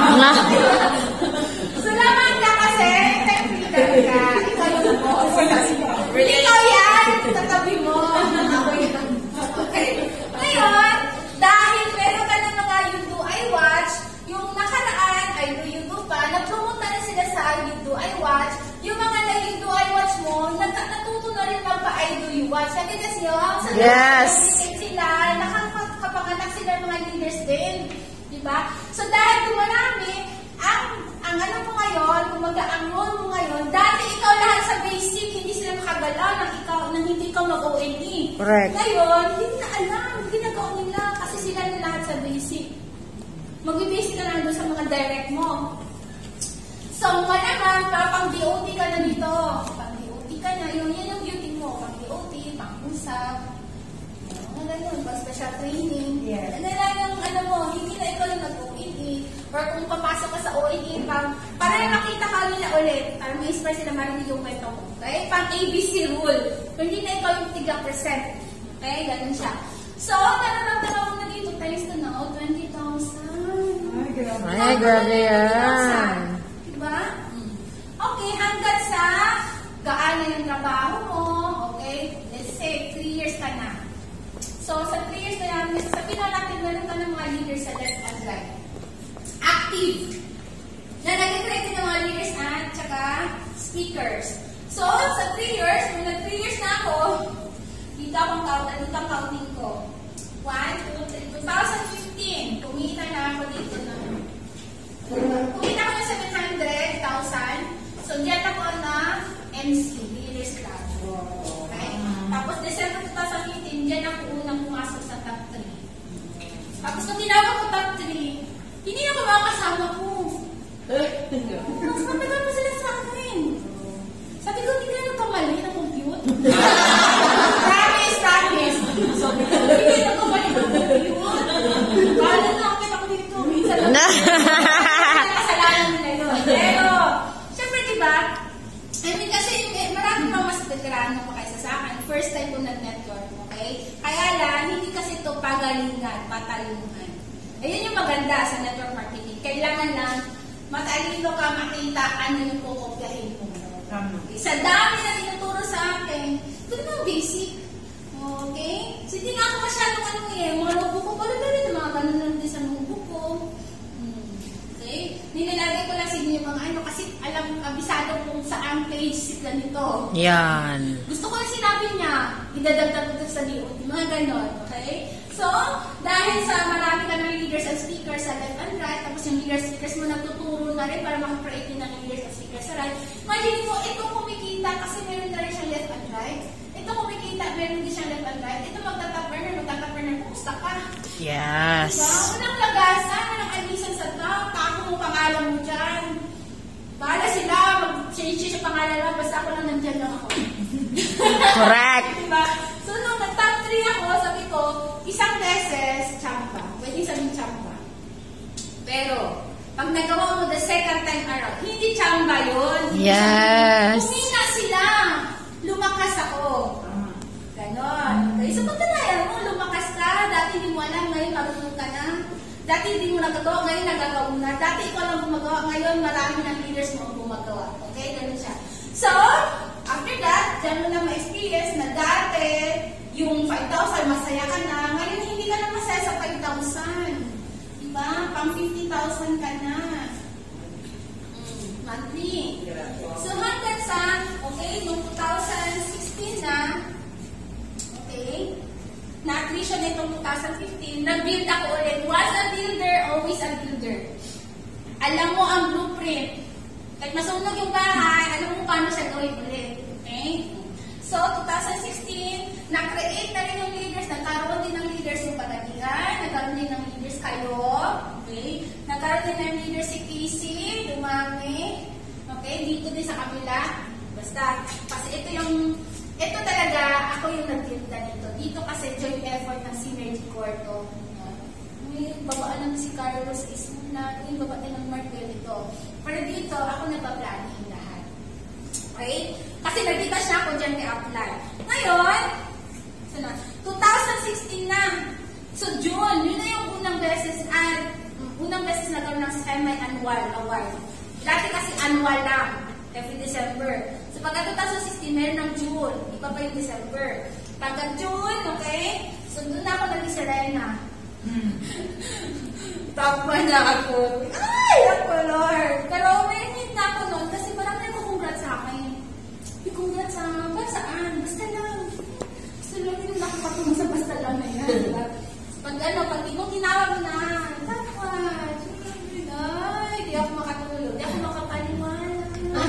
So, lamang ka kasi, time ka. Ikaw yung boss. Ikaw yan, tatabi mo. Ako yan. Okay. Ngayon, dahil meron ka ng mga You Do, I Watch, yung nakaraan, ay do you do pa, napromote na sila sa You Do, I Watch, yung mga You Do, I Watch mo, natuto na rin magpa-I Do You Watch. Sabi kasi yun, sa Yes. sila, nakakapanganak sila mga leaders din. Diba? So dahil dumarami, ang ano mo ngayon, kumaga ang role mo ngayon, dati ikaw lahat sa basic, hindi sila makagalaw nang hindi ikaw mag-ONE. Correct. Ngayon, hindi na alam, ginagawa nila kasi sila na lahat sa basic. Mag-basic ka na doon sa mga direct mo. So, malamang, pang-DOT ka na dito. Pang-DOT ka na, yan yung duty mo. Pang-DOT, pang-usap, ganun, special training. Yes. Ano lang yung ano mo, hindi na ikaw yung nag-ONE. Or kung papasok ka sa ONE, para makita ka nila ulit. Para ma-inspire sila marinig yung kwento mo. Okay? Pang ABC rule. Hindi na ikaw yung tiga percent. Okay? Ganun siya. So, nararamdaman mo na dito, times to now, 20,000. Ay, grabe yan. Diba? Okay, hanggang sa gaano yung trabaho mo. Okay? Let's say, 3 years ka na. So, sa 3 years na yan, sabihin na natin, meron ka ng mga leaders sa left and right. Active. Na nag-create ng mga leaders at saka speakers. So, sa 3 years, kung nag 3 years na ako, dito akong counting ko. 1, 2, 3, 2015, kumita na ako dito na. Kumita ko ng 700,000. So, diyan ako na MC, Leaders Club. Okay? Tapos, December 2015, diyan ako unang pumasok sa top 3. Tapos, nung tinawag ko top 3, hindi na mga kasama ko. Mas matagal pa sila sa akin. Sabi ko, hindi ka nagkamali na compute. Promise. So, hindi na nagkamali na compute. Kala na ako dito. Minsan lang. Kasalanan nila yun. Pero, syempre diba, I mean, kasi marami pa mas veterano pa kaysa sa akin. First time ko nag-network, okay? Kaya lang, hindi kasi ito pagalingan, patalingan. Ayun yung maganda sa network marketing. Kailangan lang matalino ka makita ano yung kukopyahin mo. Okay? Sa dami na tinuturo sa akin, ito naman basic. Okay? So, hindi nga ako masyadong mga notebook ko. Pala na rin, mga ganun lang din sa notebook ko. Okay? ganito. Yan. Gusto ko na sinabi niya, idadagdag ko sa DOT, mga ganon, okay? So, dahil sa marami ka ng leaders and speakers sa left and right, tapos yung leaders speakers mo nagtuturo na rin para makapcreate din ng leaders and speakers sa right. Imagine mo, ito kumikita kasi meron na rin siyang left and right. Ito kumikita, meron din siyang left and right. Ito magtatap burner, kumusta ka? Yes. Diba? Unang lagasan, unang alisan sa top, ako mo pangalan mo dyan. Bahala sila, mag-change yung pangalan lang, basta ako lang nandyan lang ako. Correct. Diba? So, nung nag-top 3 ako, sabi ko, isang beses, chamba. Pwede sabihin chamba. Pero, pag nagawa mo the second time around, hindi chamba yun. Yes. Humina sila. Lumakas ako. Ganon. Okay, so pagkanayan mo, lumakas ka. Dati hindi mo alam, ngayon marunong ka na. Dati hindi mo nagagawa, ngayon nagagawa na. Dati ikaw lang gumagawa, ngayon marami ng leaders mo ang gumagawa. Okay, ganun siya. So, after that, dyan mo na ma-experience na dati, yung 5,000, masaya ka na. Ngayon, hindi ka na masaya sa 5,000. Diba? Pang 50,000 ka na. Monthly. So, hanggang sa, okay, yung 2016 na, okay, na-agree siya na itong 2015, nag-build ako ulit. Was a builder, always a builder. Alam mo ang blueprint. Kahit masunog yung bahay, alam mo paano siya gawin ulit. Okay? So, 2016, na-create na rin yung leaders, nagkaroon din ng leaders yung Panagian, nagkaroon din ng leaders kayo, okay? Nagkaroon din ng leaders si Casey, Dumami, okay? Dito din sa kabila, basta, kasi ito talaga, ako yung nag-build na dito. Dito kasi joint effort ng Synergy Corto. May babaan lang si Carlos Ismuna, yung babaan ng Martel ito. Pero dito, ako nagpa-planning lahat. Okay? Kasi nagkita siya ako dyan i-apply. Ngayon, 2016 na. So, June, yun na yung unang beses nagkaroon ng semi-annual award. Dati kasi annual lang, every December. So, pagka 2016, meron ng June, iba pa yung December. Pagka June, okay? So, doon na ako nag-Serena. Top 1 na ako. Ay, ako, Lord! Pero may hit na ako noon kasi marami nagko-congrats sa akin. Congrats sa akin. Saan? Basta lang. Basta lang, hindi na ako patungo sa basta lang na yan. Diba? Pag di ko tinawag na, top 1. Ay, di ako makatulog. Di ako makapaniwala.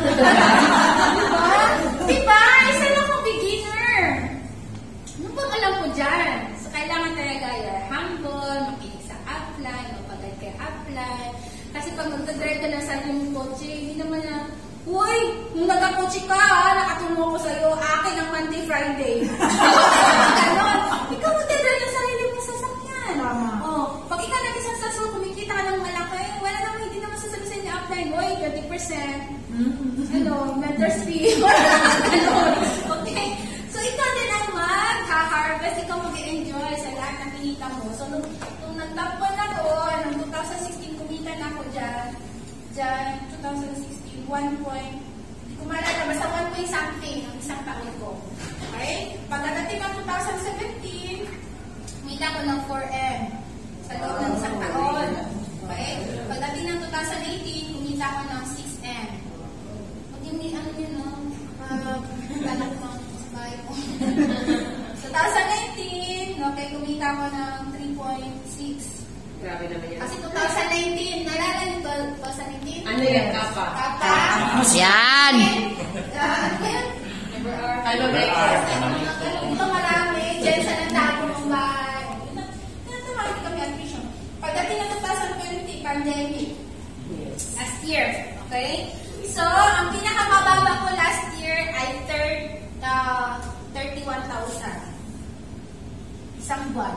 Diba? Isa lang akong beginner. Ano bang alam ko dyan? So, kailangan talaga you're humble, makinig sa apply, mapagad kay apply. Kasi pag magdadrive ka na sa yung kotse, hindi naman na, uy, nung nagkakotse ka, nakatulong ko sa'yo, akin ang Monday, Friday. Ganon. Ikaw magdadrive yung sarili mo sa sasakyan. Oh, pag ikaw nag-isang sasakyan, kumikita ka ng malaki, wala naman, hindi naman sasabi sa inyo apply, uy, 20%. Ano, mentor's fee. Ganon. Okay. So, ikaw din ang mag-harvest, ikaw mag-enjoy sa lahat ng kinita mo. So, nung nag-top 1 ako, nung 2016, kumita na ako dyan, 2016, 1 point, hindi ko malala, basta 1 point something ang isang taon ko. Okay? Pagdating ng 2017, kumita ko ng 4M sa loob ng isang taon. Okay? Pagdating ng 2018, kumita ko ng 6M. Pag yung ano yun, no? Balak mo sa bahay ko. 2019, okay, kumita ko ng 3.6. Grabe naman yan. Kasi 2019, nalala nyo 2019? Ano yan, kapa? Kapa. Yan. Ano guys? Ito marami. Diyan sa nagtago ng bahay. Tumawag kami admission. Pagdating ng 2020, pandemic. Last year. Okay? So, ang pinakamababa ko last year ay 31,000. Isang buwan.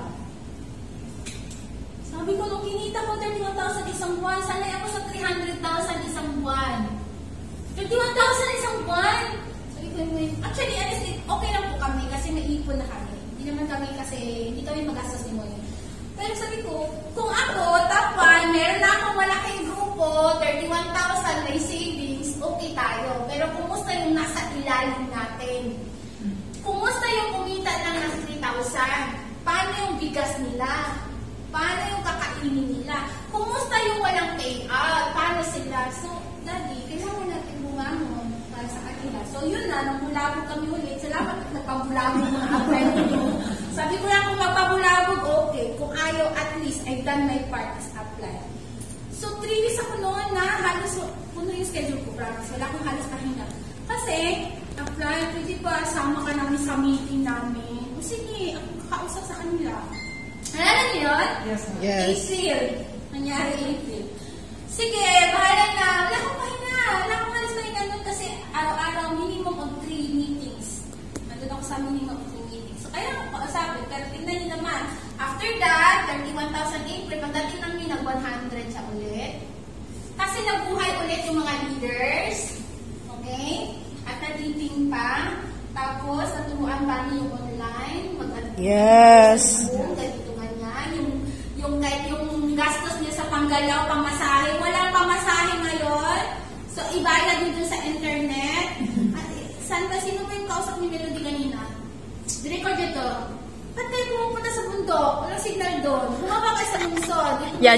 Sabi ko, nung kinita ko 31,000 isang buwan, sanay ako sa 300,000 isang buwan. 31,000 isang buwan? Actually, honestly, okay lang po kami kasi may ipon na kami. Hindi naman kami kasi, hindi kami magastos ni Moy. Pero sabi ko, kung ako, top 1, meron na akong malaking grupo, 31,000 may savings, okay tayo. Pero kumusta yung nasa ilalim natin? Kumusta yung kumita lang ng 3,000? Paano yung bigas nila? Paano yung kakainin nila? Kumusta yung walang payout? Paano sila? So, Daddy, kailangan natin bumangon para sa kanila. kanila. So yun na, namulabog kami ulit. Salamat at nagpabulabog mga apply nyo. Sabi ko lang kung magpabulabog, okay. Kung ayaw, at least I've done my part as apply. So 3 weeks ako noon na halos puno yung schedule ko, promise. Wala akong halos pahinga. Kasi, apply, pwede ba sama ka namin sa meeting namin? O sige, ako kakausap sa kanila. Alala niyo yun? Yes, ma'am. Yes. April. Nangyari April. Sige, bahala na. Wala akong pahinga. Wala akong halos pahinga nun kasi araw-araw minimum of 3 meetings. Nandun ako sa minimum of 3 meetings. So, kaya ako kausapin. Pero tingnan niyo naman. After that, 31,000 April. Pagdating namin, nag-100 siya ulit. Kasi nabuhay ulit yung mga leaders. Okay? At natiting pa. Tapos, naturuan pa niyo yung online. Yes. Ganito ganyan. Yung gastos niya sa panggalaw, pamasahe. Walang pamasahe ngayon. So, ibayad niyo dun sa internet. At saan ba? Sino ba yung kausap ni Melody kanina? Record nyo to. Ba't kayo pumupunta sa bundok? Walang signal doon. Bumaba kayo sa lungsod. Yan.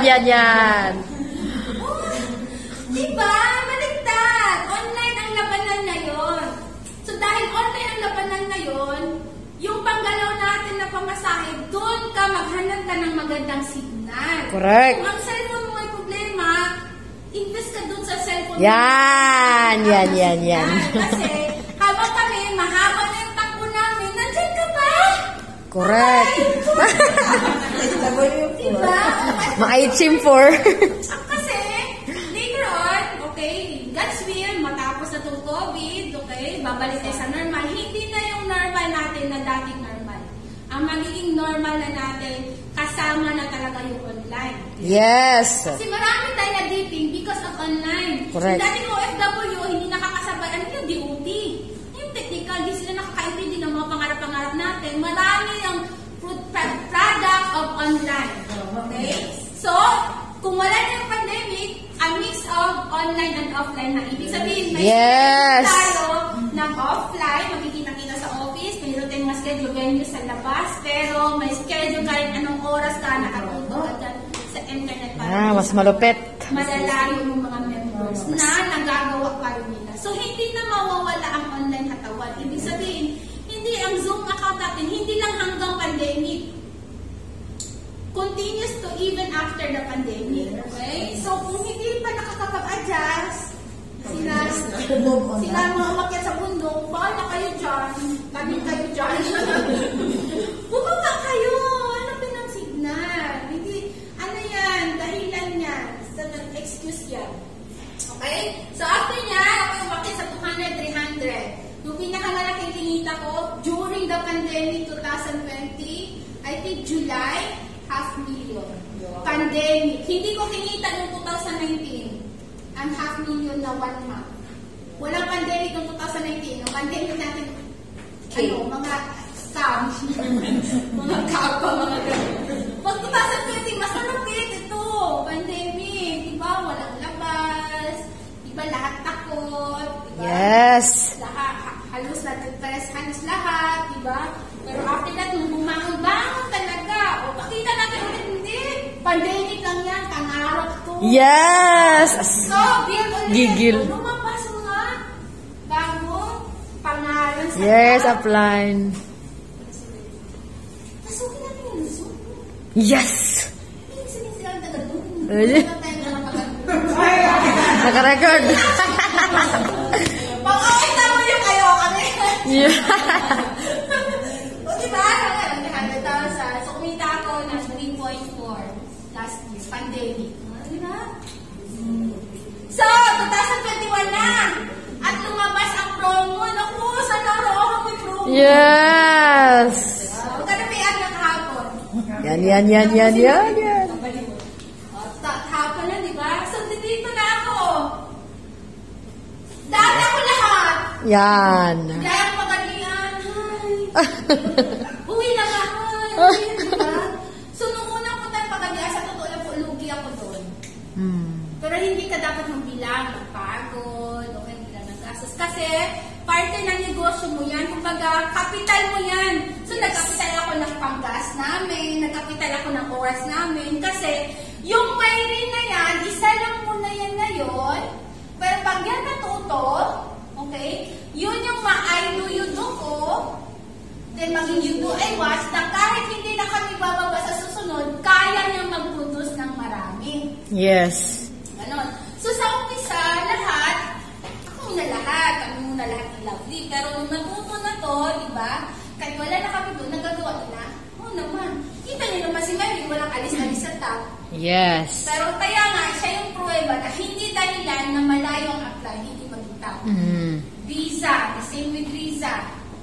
Oh, diba? Maligtad. Online ang labanan ngayon. So, dahil online ang labanan ngayon, yung panggalaw natin na pamasahe, doon ka maghanap ka ng magandang signal. Correct. Kung ang cellphone mo may problema, invest ka doon sa cellphone mo. Yan. Kasi, habang kami, mahaba na yung takbo namin, nandyan ka pa! Correct. Diba? Ma-itching for. Kasi, later on, okay, God's will, matapos na itong COVID, okay, babalik tayo sa normal. Hindi na yung normal natin na dating normal. Ang magiging normal na natin, kasama na talaga yung online. Yes. Kasi marami tayo na dating because of online. Correct. Yung dating OFW, hindi nakakasabay, ano yung DOT? Yung technical, hindi sila nakakaintindi ng mga pangarap-pangarap natin. Marami yung product of online. Okay? So, kung wala na yung pandemic, a mix of online and offline na. Ibig sabihin, may Yes. tayo ng offline, makikita-kita sa office, may routine mga schedule venue sa labas, pero may schedule kahit anong oras ka nakatuto at sa internet para Mas malupit. malalayo yung mga members na nagagawa pa rin nila. So, hindi na mawawala ang online katawan. Ibig sabihin, hindi ang Zoom account natin, hindi lang hanggang pandemic. Continues to even after the pandemic. Okay? So, kung hindi pa nakakapag-adjust, sila mga umakyat sa bundok, bahala kayo dyan, labing kayo dyan. Bumaba kayo! Ano pinang signal? Hindi, ano yan, dahilan yan. Excuse yan. Okay? So, after niya, ako umakyat sa 200, 300. Yung pinakamalaking kinita ko, during the pandemic 2020, I think July, 500,000. Pandemic. Hindi ko kinita noong 2019. Ang 500,000 na 1 month. Walang pandemic noong 2019. Ang pandemic natin, mga scam. Mga kapa, mga gano'n. Pag 2020, mas malupit ito. Pandemic. Diba? Walang labas. Diba? Lahat takot. Diba? Yes. Halos lahat. Diba? Pero after that, nung bumangon talaga. O, pakita natin ulit, hindi. Pandemic lang yan. Pangarap ko. Yes. So, build ulit. Gigil. Lumabas mga bagong pangalan sa Yes, upline. Pasukin natin yung Zoom. Yes. Hindi sabihin sila ang taga-Zoom. Ay. Naka-record. Pag-awita mo yung kayo kami. Yeah. O, diba? 100,000. So, kumita ako ng 3.4 last year. Pandemic. Diba? So, 2021 na. At lumabas ang promo. Naku, sana ako may promo. Yes. Huwag ka na may ad ng hapon. Yan. Hapon na, diba? So, dito na ako. Daan ako lahat. Yan. Dahil pagalian, uwi na nga, diba? So, nung unang punta ng pagalian, sa totoo lang po, lugi ako doon. Pero hindi ka dapat magbilang, magpagod, okay, bilang ng gastos. Kasi, parte ng negosyo mo yan, kumbaga, kapital mo yan. So, nagkapital ako ng panggas namin, nagkapital ako ng oras namin, kasi, yung wiring na yan, isa lang muna yan ngayon, pero pag yan natuto, Okay? Yun yung ma-I do you do ko, then maging you do I was, na kahit hindi na kami bababa sa susunod, kaya niyang mag-produce ng marami. Yes. Ganon. So sa umpisa, lahat, ako muna lahat, kami muna lahat ng Lovely. Pero nung natuto na to, di ba, kahit wala na kami doon, nagagawa na. Oo naman. Kita niyo naman si Mary, walang alis-alis sa top. Yes. Pero kaya nga, siya yung pruweba na hindi dahilan na malayo ang apply, hindi maging top. Visa, the same with Riza.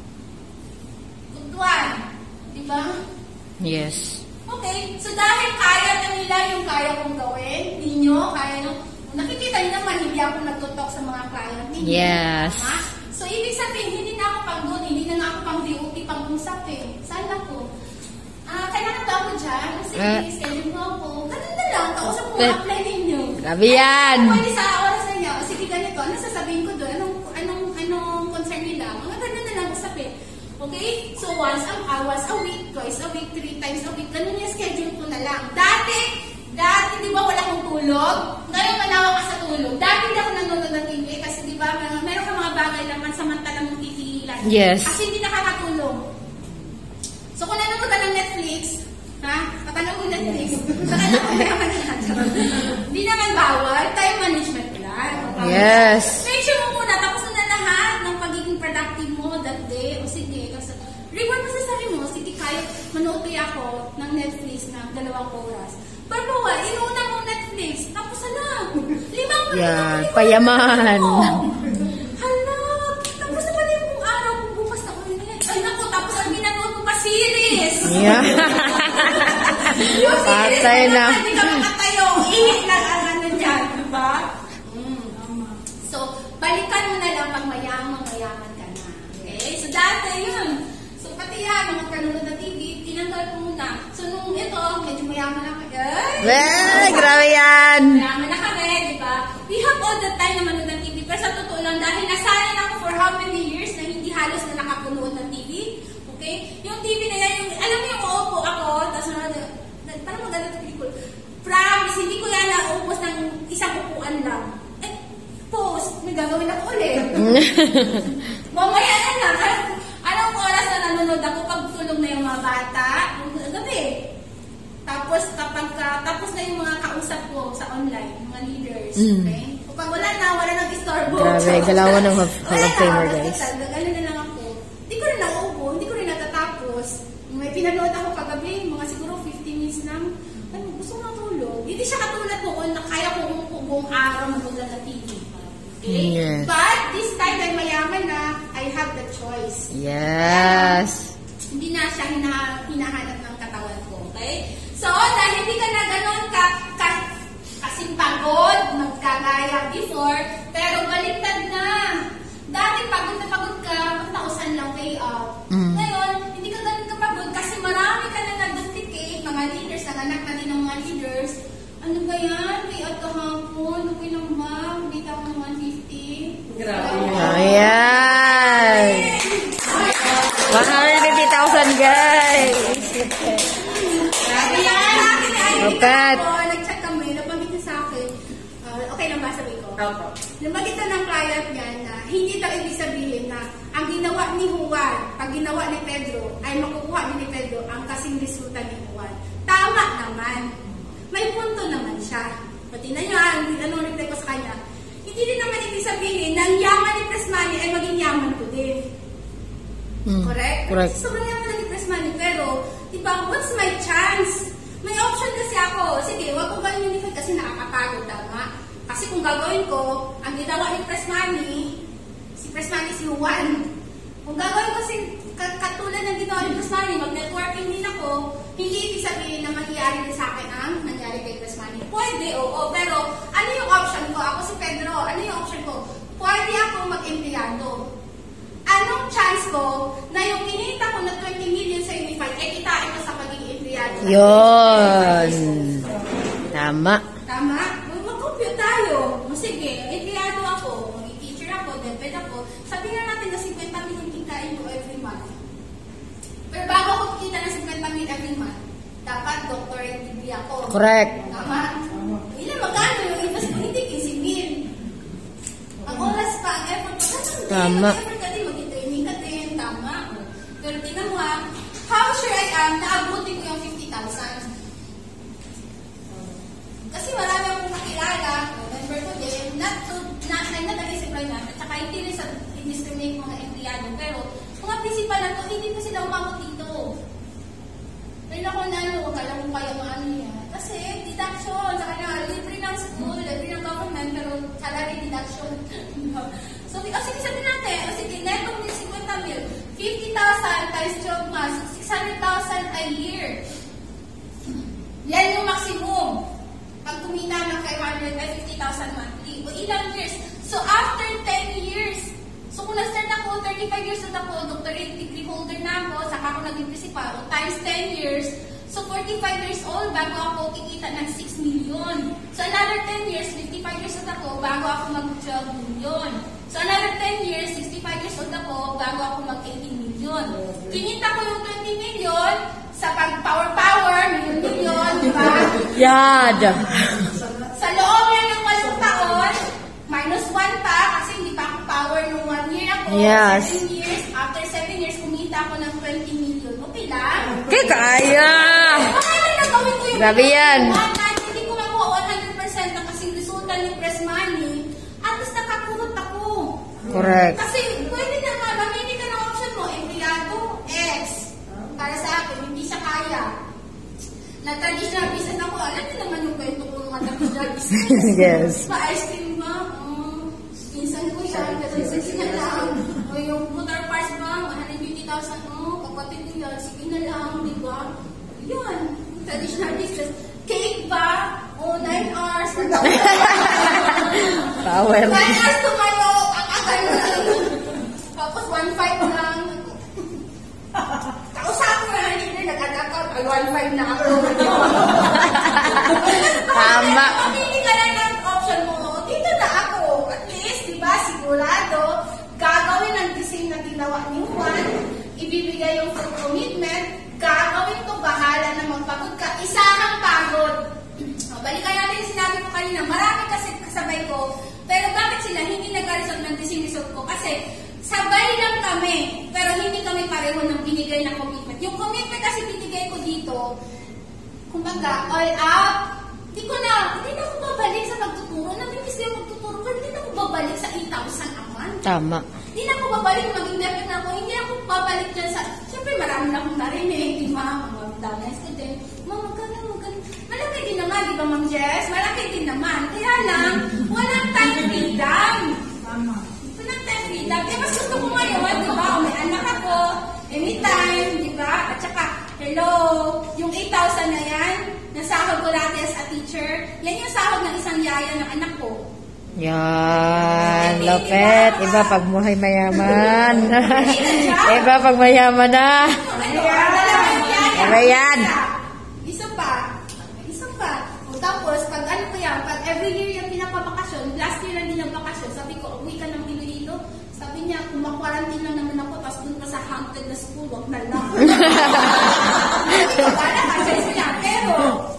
Tutuan, di ba? Yes. Okay, so dahil kaya na nila yung kaya kong gawin, ninyo, kaya nyo, nakikita nyo naman, hindi ako nagtutok sa mga client ninyo. Yes. Tama? So, ibig sabihin, hindi na ako pang doon, hindi na ako pang DOT, pang usap eh. Saan ako? Kailangan ba ako dyan? Sige, schedule mo ako. Ganun na lang, kausap mo ang apply ninyo. Grabe yan. Pwede sa oras na niya, sige ganito, ano sasabihin ko doon? Anong concern nila? Mga ganun na lang, usap eh. Okay? So, once a week, twice a week, 3 times a week, ganun yung schedule ko na lang. Dati, di ba wala akong tulog? Ngayon, manawa ka sa tulog. Dati hindi ako nanonood ng TV kasi di ba, meron ka mga bagay na pansamantala mong titigilan. Yes. Kasi hindi nakakatulong. So, kung nanonood ka ng Netflix, patanong mo Netflix, hindi naman bawal, time management plan. Yes. Make sure mo muna, tapos na lahat ng pagiging productive mo that day. O sige, kasi reward mo sa sarili mo, sige kahit manood ako ng Netflix na 2 oras. Pero bawa, inuuna mo Netflix, tapos hala, 5 Yan, payaman. Hala, tapos na pala yung araw kung bukas na ulit. Ay naku, tapos ang ginagawa ko pa series. Yeah. Yung series, Patay na. Hindi ka makatayo, ihit lang ang ano dyan, diba? So, balikan mo na lang pag mayaman ka na. Okay? So, dati yun. So, pati yan, mga kanunod na TV, tinanggal ko muna. So, nung ito, medyo mayaman na kami. Well, grabe yan. Mayaman na kami, di ba? We have all the time na manood ng TV. Pero sa totoo lang, dahil nasanay na ako for how many years na hindi halos na nakapunood ng TV. Okay? Yung TV na yan, alam mo yung uupo ako, tapos parang maganda ito pelikul. Promise, hindi ko yan naubos ng isang upuan lang. Post, may gagawin ako ulit. Mamaya na lang. Anong oras na nanonood ako pag tulog na yung mga bata? Gabi. Tapos tapos na yung mga kausap ko sa online, mga leaders. Okay? Kapag wala nang istorbo. Grabe, galawan ng Hall of Famer, guys. Gano'n na lang ako. Hindi ko rin nauubo, hindi ko rin natatapos. May pinanood ako kagabi, mga siguro 15 minutes lang. Gusto ko matulog. Hindi siya katulad noon na kaya ko buong araw manood lang ng TV. Okay? Yes. But this time ay mayaman na, I have the choice. Yes. Hindi na siya hinahanap ng katawan ko. Okay? So, dahil hindi ka na gano'n kasing pagod, magkagaya before, pero baliktad na. Dati pagod na pagod ka, 1,000 lang payout. Ngayon, hindi ka ganun kapagod kasi marami ka na nag-duplicate, mga leaders, nanganak na din ng mga leaders. Ano ba yan? Payout kahapon, okay lang ba? Hindi ka mo 150. Grabe. Ayan. 150,000, guys. Grabe yan! Opat. Nag-chat kami, nabanggit niya sa akin. Okay lang ba sabihin ko? Opo. Nabanggit na ng client niya na hindi daw ibig sabihin na ang ginawa ni Juan, pag ginawa ni Pedro, ay makukuha ni Pedro ang kasing resulta ni Juan. Tama naman. May punto naman siya. Pati na niya, anong reply ko sa kanya, hindi din naman ibig sabihin na ang yaman ni Pressmani ay maging yaman ko din. Correct? Correct. Sobrang yaman ni Pressmani, pero, diba, what's my chance? May option kasi ako. Sige, wag ko gawin unified kasi nakakapagod, tama? Kasi kung gagawin ko, ang ginawa ni Pressmani, si Juan. Kung gagawin ko katulad ng ginawa ni Pressmani, mag-networking din ako, hindi ibig sabihin na mangyayari din sa akin ang nangyari kay Pressmani. Pwede, oo. Pero, ano yung option ko? Ako si Pedro, ano yung option ko? Pwede ako mag-empleyado. Anong chance ko na yung kinita ko na 20 million sa Unified, kitain ko sa pagiging empleyado? Yun. Tama. Tama? Mag-compute tayo. Sige, empleyado ako, mag-teacher ako, depend ako. Sabihin na natin na 50 million kitain ko every month. Pero bago ako kita ng 50 million every month, dapat doctorate degree ako. Correct. Tama? Ilan magkano yung invest ko? Hindi 15 million. Ang oras pa, ang effort pa, ganun Tama. Mag-effort ka din, mag-training ka din, tama. Pero tingnan mo how sure I am na abutin ko yung 50,000. Kasi marami akong kakilala, member ko din, not nag-isipay na, at saka hindi rin sa indiscriminate mga empleyado, pero mga principal na to, hindi pa sila umabot dito. Pero ako na huwag ka lang kung kaya ano yan. Kasi deduction, sa kanya, libre ng school, libre ng government, pero salary deduction. So, sige sabi natin, sige, netong din 50 mil, 50,000 times 12 months, 600,000 a year. Yan yung maximum. Pag kumita ng 50,000 monthly. O ilang years? So, after 10 years, so kung nag-start ako, 35 years old ako, doctorate degree holder na ako, saka ako naging principal, times 10 years, so 45 years old, bago ako kikita ng 6 million. So, another 10 years, 55 years old ako, bago ako mag-12 million. So, another 10 years, 65 years old ako, bago ako mag-18 million. Kinita ko yung 20 million sa pag-power, million, di ba? Yad. Sa loob yan ng 8 taon, minus 1 pa, kasi hindi pa ako power nung 1 year ako. Yes. 7 years, after 7 years, kumita ako ng 20 million. Okay lang? Kaya kaya. Okay lang na gawin ko yung Grabe yan. Hindi ko makuha 100% na kasing resulta ng press money, at least nakakurot ako. Correct. Kasi pwede naman, mamili ka ng option mo, empleyado, X. Para sa akin, hindi siya kaya. Nag-traditional business ako, alam niyo naman yung kwento ko ng traditional business. Yes. Pa-ice cream ba? Minsan ko siya, kasi na lang. O yung motor parts ba? 150,000, kapatid ko yan, sige na lang, di ba? Yun, traditional business. Cake ba? 9 hours. Power. 9 hours tomorrow, kakakay mo lang. Tapos 1.5 lang. Kausapin ko na hindi nag-adakot. Ay, 1.5 na ako. Tama. Pamili ka lang ng option mo. Dito na ako. At least, di ba, sigurado, gagawin ang design na ginawa ni Juan, ibibigay yung full commitment, gagawin ko, bahala na magpagod ka, isahang pagod. Balikan natin yung sinabi ko kanina, marami kasi kasabay ko, pero bakit sila hindi nag-result ng design ko? Kasi, sabay lang kami, pero hindi kami pareho ng binigay na commitment. Yung commitment kasi binigay ko dito, kumbaga, all out, hindi na ako babalik sa pagtuturo. Nabibis ko yung pagtuturo, pero hindi na ako babalik sa 8,000 a month. Tama. Hindi na ako babalik, maging depend na ako, hindi na ako babalik dyan sa, siyempre marami na akong narinig, di ba, mga dami na student, magkano. Malaki din naman, di ba, Ma'am Jess? Malaki din naman. Kaya lang, walang time freedom. Walang time freedom. Kaya mas gusto ko ngayon, di ba? May anak ako, anytime, di ba? At saka, hello, yung 8,000 na yan, nasahod ko dati as a teacher, yan yung sahod ng isang yaya ng anak ko. Yan. Lopet. Iba pag buhay mayaman. Iba pag mayaman na. Iba yan. Isa pa. Tapos, pag ano ko yan, pag every year yung pinapabakasyon, last year lang din ang bakasyon, sabi ko, uwi ka ng Iloilo. Sabi niya, kung ma-quarantine lang naman ako, tapos dun pa sa haunted na school, wag na lang. Pero,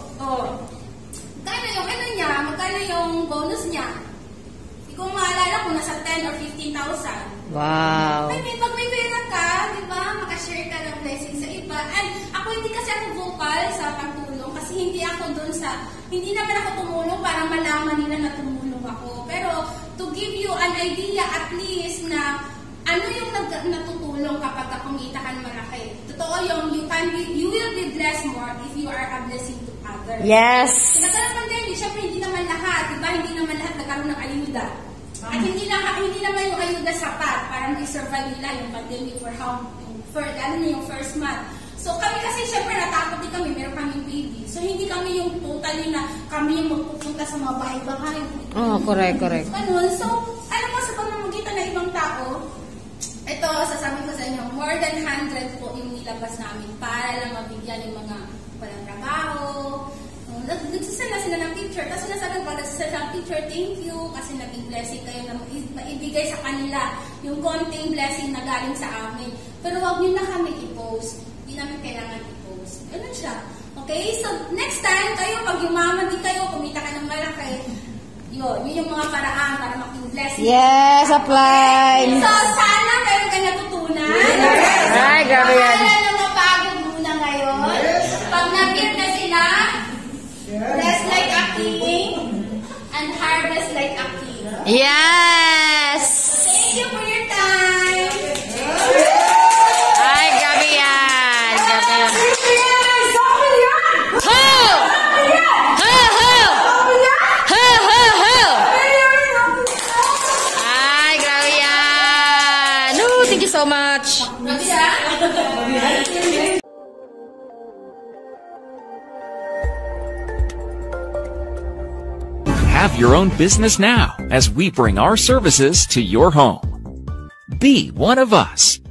magkano yung bonus niya? Hindi ko maalala kung nasa 10 or 15,000. Wow. Pag may pera ka, di ba, makashare ka ng blessing sa iba. And ako hindi kasi ako vocal sa pagtulong kasi hindi naman ako tumulong para malaman nila na tumulong ako. Pero to give you an idea at least na ano yung natutulong kapag kumita ka ng malaki. Totoo yung you will be blessed more if you are a blessing to others. Yes. Nagkaroon ng pandemic, syempre hindi naman lahat, di ba? Hindi naman lahat nagkaroon ng ayuda. At hindi naman yung ayuda sapat para mag-survive nila yung pandemic yung first month. So kami kasi syempre natakot din kami, meron kaming baby. So hindi kami yung totally na kami yung magpupunta sa mga bahay-bahay. Oh, correct. Ganun. So, alam mo sa pamamagitan ng ibang tao, ito, sasabihin ko sa inyo, more than 100 po yung nilabas namin para lang mabigyan yung mga walang trabaho. Nagsasala sila ng picture. Tapos nasabi ko, nagsasala ng picture, thank you, kasi naging blessing kayo na maibigay sa kanila yung konting blessing na galing sa amin. Pero wag nyo na kami i-post. Hindi namin kailangan i-post. Ganun siya. Okay? So, next time, kayo, pag yumaman din kayo, kumita ka ng malaki, Yun yung mga paraan para maging blessing. Yes, apply. So, sana meron ka natutunan. Ay, grabe yan. Wala na mapagod muna ngayon. Pag na-hear na sila, bless like a king and harvest like a king. Yes! Thank you for your time. Ay, grabe yan. Grabe yan. Ho! Ho, ho! Ho, ho, ho! Ay, grabe yan. Oh, thank you so much. Grabe siya. Have your own business now as we bring our services to your home. Be one of us.